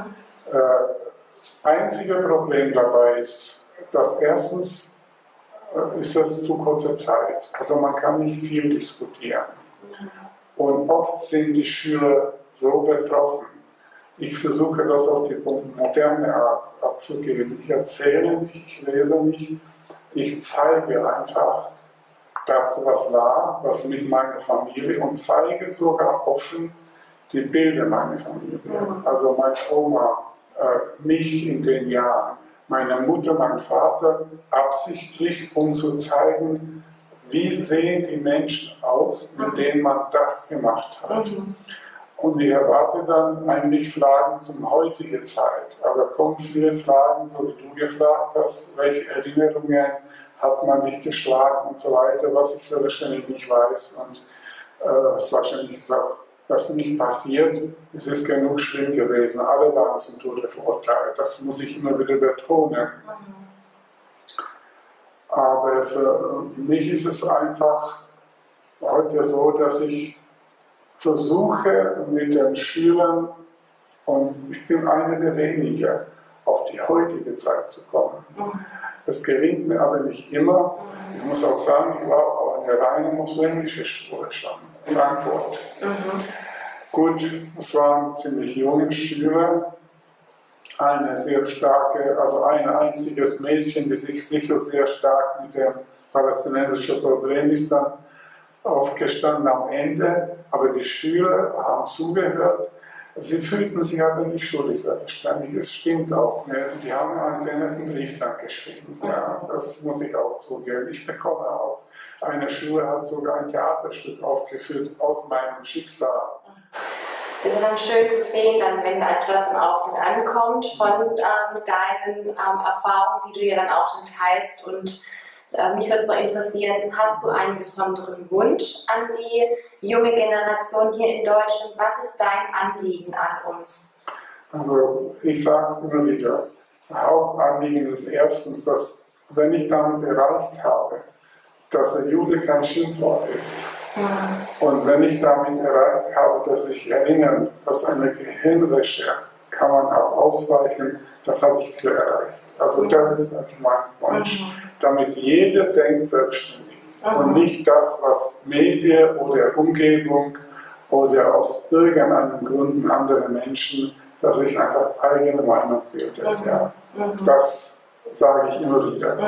[SPEAKER 2] Das einzige Problem dabei ist, dass erstens ist es zu kurze Zeit. Also man kann nicht viel diskutieren. Und oft sind die Schüler so betroffen. Ich versuche das auf die moderne Art abzugeben. Ich erzähle nicht, ich lese nicht, ich zeige einfach das, was war, was mit meiner Familie, und zeige sogar offen die Bilder meiner Familie. Also meine Oma, mich in den Jahren, meine Mutter, mein Vater, absichtlich, um zu zeigen, wie sehen die Menschen aus, mit denen man das gemacht hat. Und ich erwarte dann eigentlich Fragen zum heutigen Zeit. Aber kommen viele Fragen, so wie du gefragt hast, welche Erinnerungen hat man dich geschlagen und so weiter, was ich so wahrscheinlich nicht weiß. Und was wahrscheinlich ist auch das nicht passiert. Es ist genug schlimm gewesen. Alle waren zum Tode verurteilt. Das muss ich immer wieder betonen. Aber für mich ist es einfach heute so, dass ich versuche mit den Schülern, und ich bin einer der wenigen, auf die heutige Zeit zu kommen. Das gelingt mir aber nicht immer. Ich muss auch sagen, ich war auch eine reine muslimische Schule schon in Frankfurt. Gut, es waren ziemlich junge Schüler, eine sehr starke, also ein einziges Mädchen, die sich sicher sehr stark mit dem palästinensischen Problem ist dann aufgestanden am Ende, aber die Schüler haben zugehört. Sie fühlten sich aber nicht schuldig, selbstverständlich. Es stimmt auch. Ne? Sie haben einen sehr netten Brief dann geschrieben. Ja, das muss ich auch zugeben. Ich bekomme auch. Eine Schule hat sogar ein Theaterstück aufgeführt aus meinem Schicksal.
[SPEAKER 1] Es ist dann schön zu sehen, dann, wenn etwas dann auch dann ankommt von deinen Erfahrungen, die du ja dann auch dann teilst. Und mich würde es noch interessieren, hast du einen besonderen Wunsch an die junge Generation hier in Deutschland? Was ist dein Anliegen an uns?
[SPEAKER 2] Also ich sage es immer wieder, Hauptanliegen ist erstens, dass, wenn ich damit erreicht habe, dass der Jude kein Schimpfwort ist, und wenn ich damit erreicht habe, dass ich erinnere, dass eine Gehirnwäsche kann man auch ausweichen, das habe ich viel erreicht. Also das ist mein Wunsch, damit jeder denkt selbstständig und nicht das, was Medien oder Umgebung oder aus irgendeinem Grund andere Menschen, dass ich einfach eigene Meinung bildet. Ja. Das sage ich immer wieder.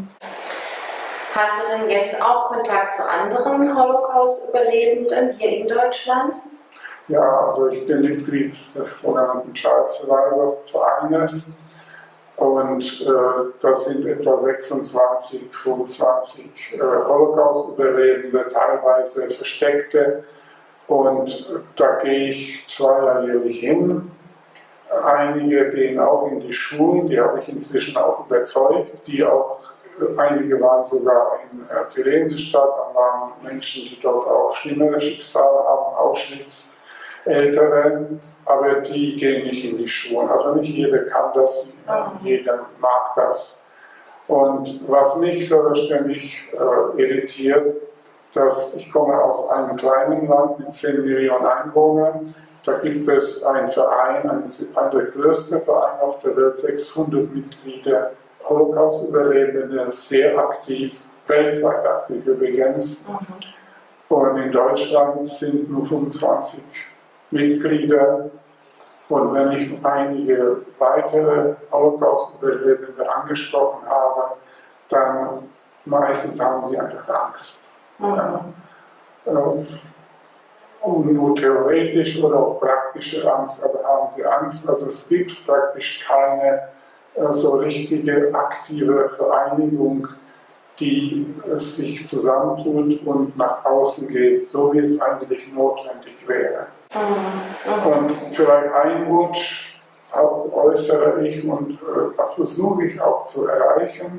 [SPEAKER 1] Hast du denn jetzt auch Kontakt zu anderen Holocaust-Überlebenden hier in Deutschland?
[SPEAKER 2] Ja, also ich bin Mitglied des sogenannten Charles Survivor Vereines, und das sind etwa 26, 25 Holocaust-Überlebende, teilweise Versteckte, und da gehe ich zweijährlich hin. Einige gehen auch in die Schulen, die habe ich inzwischen auch überzeugt, einige waren sogar in Theresienstadt, da waren Menschen, die dort auch schlimmere Schicksale haben, Auschwitz, Ältere, aber die gehen nicht in die Schulen. Also nicht jeder kann das, jeder mag das. Und was mich so ständig irritiert, dass ich komme aus einem kleinen Land mit 10 Millionen Einwohnern. Da gibt es einen Verein, der größte Verein auf der Welt, 600 Mitglieder, Holocaust-Überlebende, sehr aktiv, weltweit aktiv übrigens. Und in Deutschland sind nur 25 Mitglieder. Und wenn ich einige weitere Holocaust-Überlebende angesprochen habe, dann meistens haben sie einfach Angst. Ja. Und nur theoretisch oder auch praktische Angst, aber haben Sie Angst? Also es gibt praktisch keine so richtige aktive Vereinigung, die sich zusammentut und nach außen geht, so wie es eigentlich notwendig wäre. Und vielleicht ein Wunsch äußere ich und versuche ich auch zu erreichen.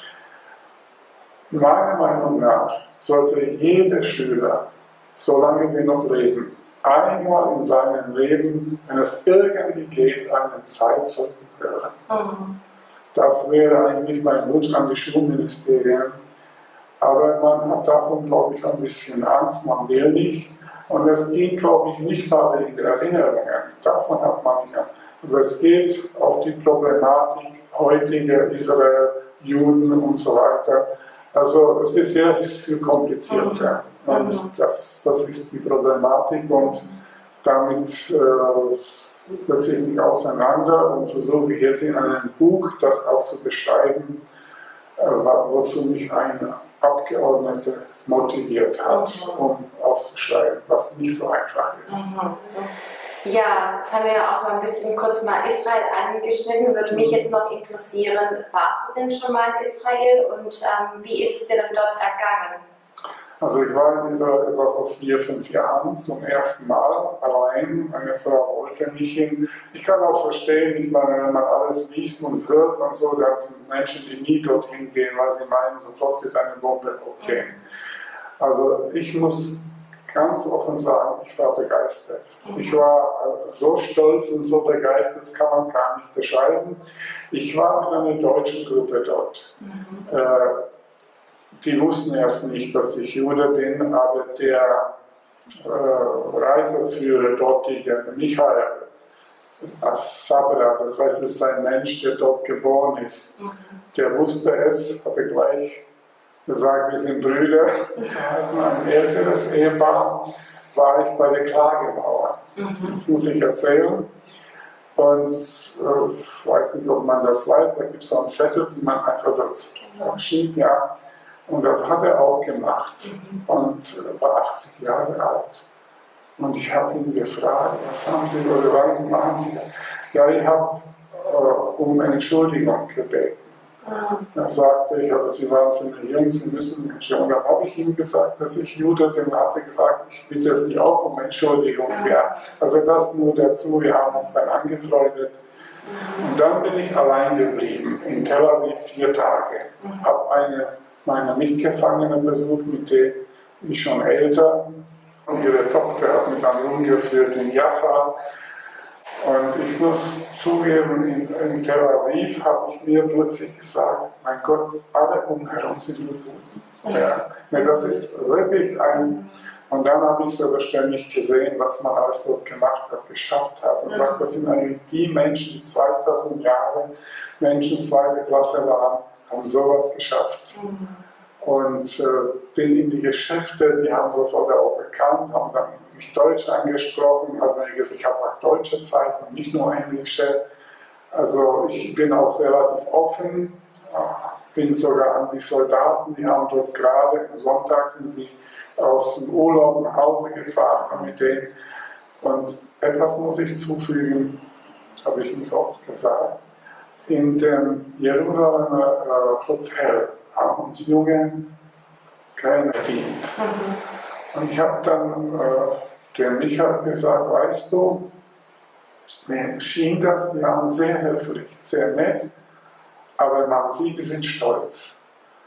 [SPEAKER 2] Meiner Meinung nach sollte jeder Schüler, solange wir noch leben, einmal in seinem Leben, wenn es irgendwie geht, einen Zeitzeugen hören. Das wäre eigentlich mein Wunsch an die Schulministerien. Aber man hat davon, glaube ich, ein bisschen Angst, man will nicht. Und es geht, glaube ich, nicht mal wegen der Erinnerungen. Davon hat man nicht. Aber es geht auf die Problematik heutiger Israel, Juden und so weiter. Also es ist sehr viel komplizierter. Und das ist die Problematik. Und damit setze ich mich auseinander und versuche jetzt in einem Buch das auch zu beschreiben, wozu mich ein Abgeordneter motiviert hat, um aufzuschreiben, was nicht so einfach ist.
[SPEAKER 1] Ja, jetzt haben wir ja auch ein bisschen kurz mal Israel angeschnitten. Würde mich jetzt noch interessieren, warst du denn schon mal in Israel und wie ist es dir dann dort ergangen?
[SPEAKER 2] Also ich war in Israel etwa vor 4, 5 Jahren zum ersten Mal allein. Meine Frau wollte mich hin. Ich kann auch verstehen, ich meine, wenn man alles liest und hört und so, dann sind Menschen, die nie dorthin gehen, weil sie meinen, sofort wird eine Bombe hochgehen. Also ich muss ganz offen sagen, ich war begeistert. Ich war so stolz und so begeistert, das kann man gar nicht beschreiben. Ich war mit einer deutschen Gruppe dort. Die wussten erst nicht, dass ich Jude bin, aber der Reiseführer dortige, Michael Sabra, das heißt, es ist ein Mensch, der dort geboren ist, der wusste es, habe gleich gesagt, wir sind Brüder. Wir hatten ein älteres Ehepaar, war ich bei der Klagemauer. Das muss ich erzählen. Und ich weiß nicht, ob man das weiß, da gibt es so einen Zettel, den man einfach dort schiebt, ja. Und das hat er auch gemacht und war 80 Jahre alt. Und ich habe ihn gefragt, was haben Sie oder wann machen Sie das? Ja, ich habe um Entschuldigung gebeten. Dann sagte ich, aber Sie waren zu jung, Sie müssen entschuldigen. Dann habe ich ihm gesagt, dass ich Jude bin. Dann hat er gesagt, ich bitte Sie auch um Entschuldigung. Ja. Also das nur dazu, wir haben uns dann angefreundet. Und dann bin ich allein geblieben, in Tel Aviv 4 Tage. Habe eine meiner Mitgefangenen besucht, mit der ich schon älter. Und ihre Tochter hat mich dann rumgeführt in Jaffa. Und ich muss zugeben, in Tel Aviv habe ich mir plötzlich gesagt, mein Gott, alle umherum sind nur Juden. Ja, das ist wirklich ein... Und dann habe ich sogar ständig gesehen, was man alles dort gemacht hat, geschafft hat. Und sagt, das sind eigentlich die Menschen, die 2000 Jahre Menschen 2. Klasse waren, haben sowas geschafft. Und bin in die Geschäfte, die haben sofort auch erkannt, haben dann mich Deutsch angesprochen, haben mir gesagt, ich habe auch deutsche Zeit und nicht nur englische. Also ich bin auch relativ offen, bin sogar an die Soldaten, die haben dort gerade, am Sonntag sind sie aus dem Urlaub nach Hause gefahren mit denen. Und etwas muss ich zufügen, habe ich nicht oft gesagt. In dem Jerusalemer Hotel haben uns junge Kellner gedient. Und ich habe dann dem Michael gesagt, weißt du, mir schien das, die waren sehr höflich, sehr nett, aber man sieht, die sind stolz.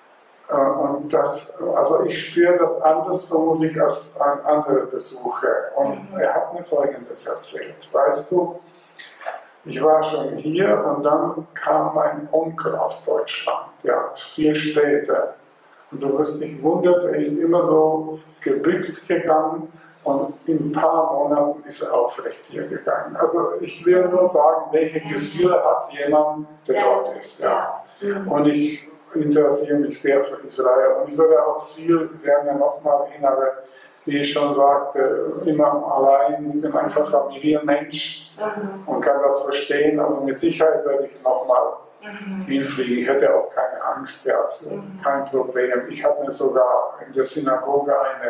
[SPEAKER 2] Und das, also ich spüre das anders vermutlich als andere Besucher. Und er hat mir Folgendes erzählt, weißt du, ich war schon hier und dann kam mein Onkel aus Deutschland, der viel später. Und du wirst dich wundern, er ist immer so gebückt gegangen und in ein paar Monaten ist er aufrecht hier gegangen. Also ich will nur sagen, welche Gefühle hat jemand, der dort ist. Ja. Und ich interessiere mich sehr für Israel und ich würde auch viel gerne nochmal hin, aber wie ich schon sagte, immer allein, ich bin einfach Familienmensch und kann das verstehen, aber mit Sicherheit werde ich nochmal hinfliegen. Ich hätte auch keine Angst, ja, also kein Problem. Ich habe mir sogar in der Synagoge eine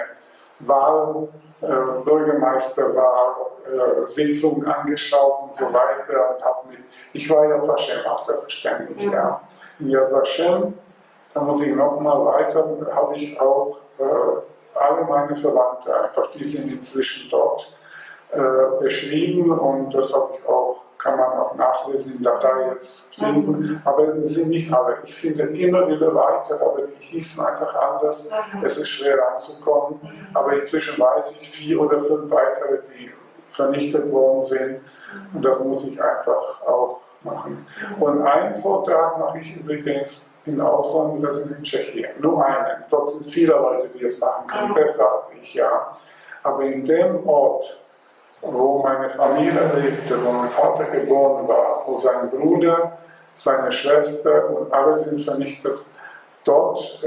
[SPEAKER 2] Bürgermeisterwahl-Sitzung angeschaut und so weiter. Und ich war Yad Vashem auch selbstverständlich, ja. In Yad Vashem, da muss ich nochmal weiter, habe ich auch alle meine Verwandte einfach, die sind inzwischen dort beschrieben und das habe ich auch, kann man auch nachlesen in Datei jetzt finden, aber das sind nicht alle. Ich finde immer wieder weiter, aber die hießen einfach anders. Es ist schwer anzukommen, aber inzwischen weiß ich 4 oder 5 weitere, die vernichtet worden sind und das muss ich einfach auch machen. Und einen Vortrag mache ich übrigens im Ausland, das ist in Tschechien. Nur einen. Dort sind viele Leute, die es machen können, besser als ich, ja. Aber in dem Ort, wo meine Familie lebte, wo mein Vater geboren war, wo sein Bruder, seine Schwester und alle sind vernichtet, dort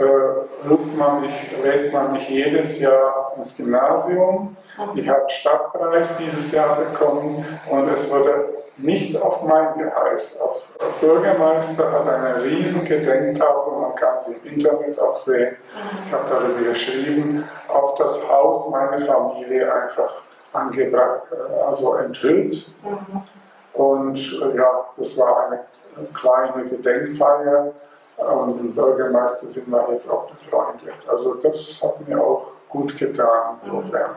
[SPEAKER 2] wählt man mich jedes Jahr ins Gymnasium. Ich habe Stadtpreis dieses Jahr bekommen und es wurde nicht auf mein Geheiß. Der Bürgermeister hat eine riesen Gedenktafel, man kann sie im Internet auch sehen. Ich habe darüber geschrieben, auf das Haus meiner Familie einfach angebracht, also enthüllt. Und ja, das war eine kleine Gedenkfeier und dem Bürgermeister sind wir jetzt auch befreundet. Also das hat mir auch gut getan, insofern.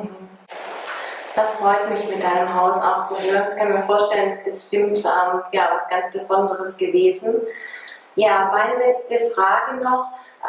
[SPEAKER 1] Das freut mich mit deinem Haus auch zu hören. Das kann ich mir vorstellen, es ist bestimmt ja, was ganz Besonderes gewesen. Ja, meine letzte Frage noch.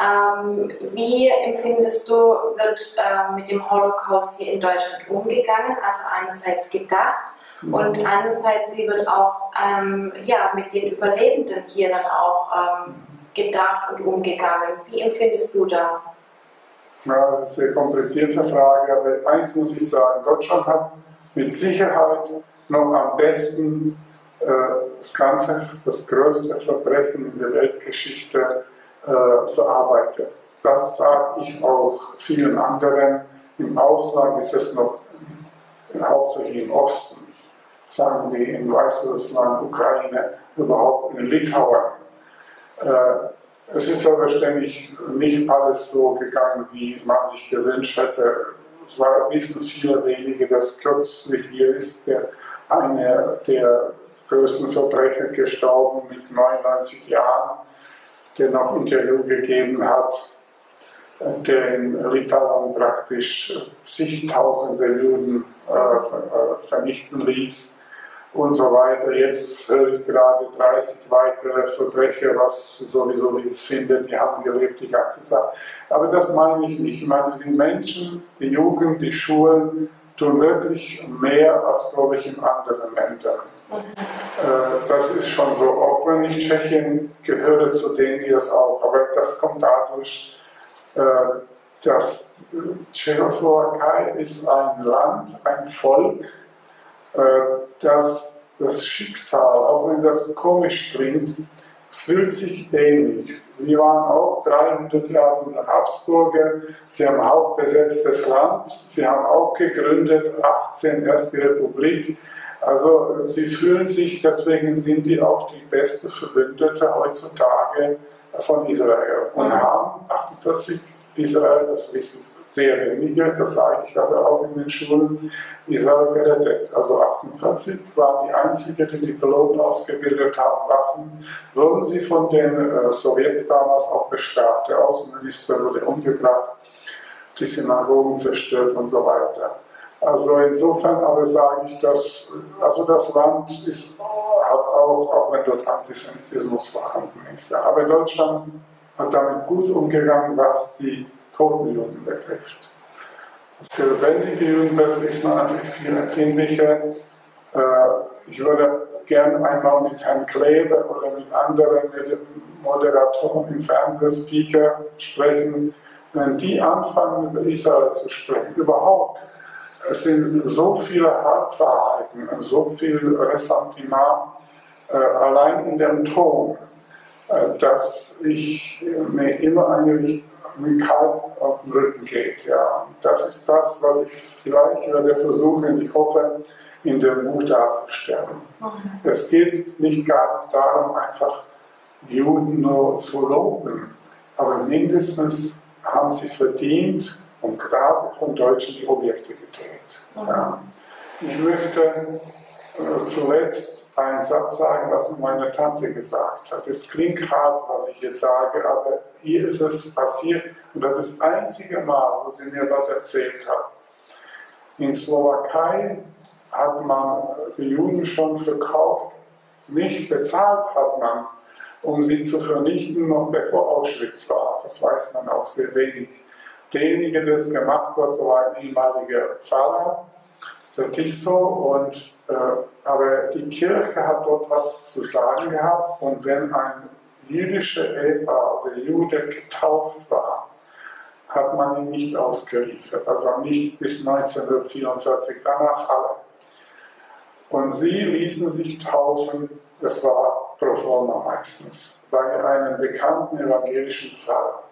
[SPEAKER 1] Wie empfindest du, wird mit dem Holocaust hier in Deutschland umgegangen? Also einerseits gedacht und andererseits, wie wird auch ja, mit den Überlebenden hier dann auch gedacht und umgegangen? Wie empfindest du da?
[SPEAKER 2] Ja, das ist eine sehr komplizierte Frage, aber eins muss ich sagen, Deutschland hat mit Sicherheit noch am besten das größte Verbrechen in der Weltgeschichte verarbeitet. Das sage ich auch vielen anderen. Im Ausland ist es noch hauptsächlich im Osten, sagen wir in Weißrussland, Ukraine, überhaupt in Litauen. Es ist aber ständig nicht alles so gegangen, wie man sich gewünscht hätte. Es wissen viele wenige, dass kürzlich hier ist einer der größten Verbrecher gestorben mit 99 Jahren, der noch Interview gegeben hat, der in Litauen praktisch zigtausende Juden vernichten ließ und so weiter. Jetzt höre ich gerade 30 weitere Verbrecher, was sowieso nichts findet, die haben gelebt die ganze Zeit. Aber das meine ich nicht. Ich meine, die Menschen, die Jugend, die Schulen tun wirklich mehr als, glaube ich, in anderen Ländern. Das ist schon so, auch wenn nicht Tschechien gehöre zu denen, die das auch, aber das kommt dadurch, dass Tschechoslowakei ist ein Land, ein Volk, das Schicksal, auch wenn das komisch klingt, fühlt sich ähnlich. Sie waren auch 300 Jahre Habsburger, sie haben auch besetztes Land, sie haben auch gegründet, 18 erst die Republik. Also sie fühlen sich, deswegen sind die auch die beste Verbündete heutzutage von Israel und haben 48 Israel, das wissen sehr wenige, das sage ich aber auch in den Schulen, Israel gerettet. Also 48 waren die einzigen, die die Piloten ausgebildet haben, Waffen, wurden sie von den Sowjets damals auch bestraft. Der Außenminister wurde umgebracht, die Synagogen zerstört und so weiter. Also insofern aber sage ich, dass also das Land hat auch wenn dort Antisemitismus vorhanden ist. Aber Deutschland hat damit gut umgegangen, was die toten Juden betrifft. Für lebendige Juden ist man natürlich viel empfindlicher. Ich würde gerne einmal mit Herrn Klebe oder mit anderen Moderatoren im Fernsehspeaker sprechen, wenn die anfangen, über Israel zu sprechen. Überhaupt. Es sind so viele Halbwahrheiten, so viel Ressentiment allein in dem Ton, dass ich mir immer eigentlich mit kalt auf den Rücken geht. Ja. Und das ist das, was ich vielleicht werde versuchen, ich hoffe, in dem Buch darzustellen. Es geht nicht gar nicht darum, einfach Juden nur zu loben, aber mindestens haben sie verdient, und gerade von Deutschen die Objektivität. Ja. Ich möchte zuletzt einen Satz sagen, was meine Tante gesagt hat. Es klingt hart, was ich jetzt sage, aber hier ist es passiert und das ist das einzige Mal, wo sie mir was erzählt hat. In Slowakei hat man die Juden schon verkauft, nicht bezahlt hat man, um sie zu vernichten, noch bevor Auschwitz war. Das weiß man auch sehr wenig. Derjenige, der es gemacht hat, war ein ehemaliger Pfarrer, der Tiso, und aber die Kirche hat dort was zu sagen gehabt, und wenn ein jüdischer Ehepaar oder Jude getauft war, hat man ihn nicht ausgeliefert, also nicht bis 1944, danach alle. Und sie ließen sich taufen, das war pro forma meistens, bei einem bekannten evangelischen Pfarrer.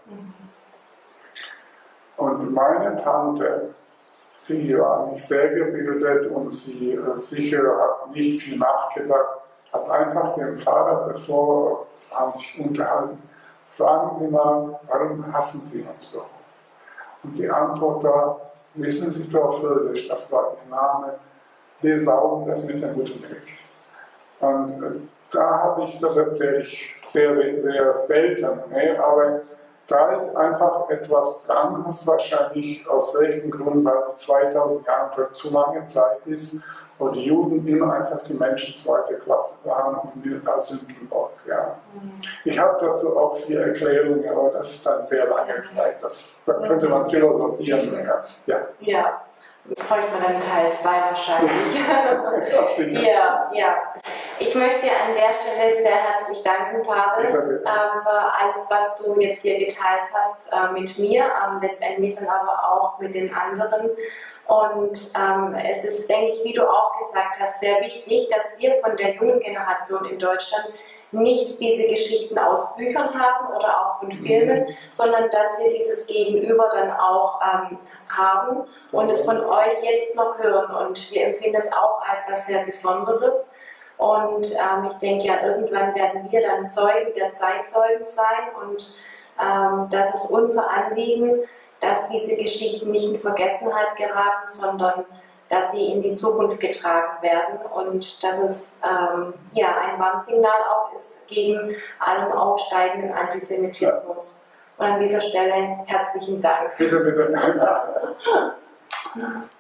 [SPEAKER 2] Und meine Tante, sie war nicht sehr gebildet und sie sicher hat nicht viel nachgedacht, hat einfach den Pfarrer, bevor haben sich unterhalten, sagen Sie mal, warum hassen Sie uns so? Und die Antwort war, wissen Sie, Frau Fröhlich, das war Ihr Name, wir saugen das mit der Muttermilch. Und da habe ich, das erzähle ich sehr, sehr selten, ne? Aber da ist einfach etwas dran, was wahrscheinlich aus welchem Grund, weil 2000 Jahre zu lange Zeit ist, wo die Juden immer einfach die Menschen zweiter Klasse waren und wir als Sündenbock. Ja. Ich habe dazu auch 4 Erklärungen, aber das ist dann sehr lange Zeit. Da könnte man philosophieren.
[SPEAKER 1] Ja. Bräuchte man dann Teil 2 wahrscheinlich.
[SPEAKER 2] Ja, sicher.
[SPEAKER 1] Ja. Ich möchte dir an der Stelle sehr herzlich danken, Pavel, für alles, was du jetzt hier geteilt hast mit mir, letztendlich dann aber auch mit den anderen. Und es ist, denke ich, wie du auch gesagt hast, sehr wichtig, dass wir von der jungen Generation in Deutschland nicht diese Geschichten aus Büchern haben oder auch von Filmen, sondern dass wir dieses Gegenüber dann auch haben und es von euch jetzt noch hören. Und wir empfinden es auch als was sehr Besonderes. Und ich denke, ja, irgendwann werden wir dann Zeugen der Zeitzeugen sein. Und das ist unser Anliegen, dass diese Geschichten nicht in Vergessenheit geraten, sondern dass sie in die Zukunft getragen werden und dass es ein Warnsignal auch ist gegen allem aufsteigenden Antisemitismus. Und an dieser Stelle herzlichen Dank.
[SPEAKER 2] Bitte, bitte.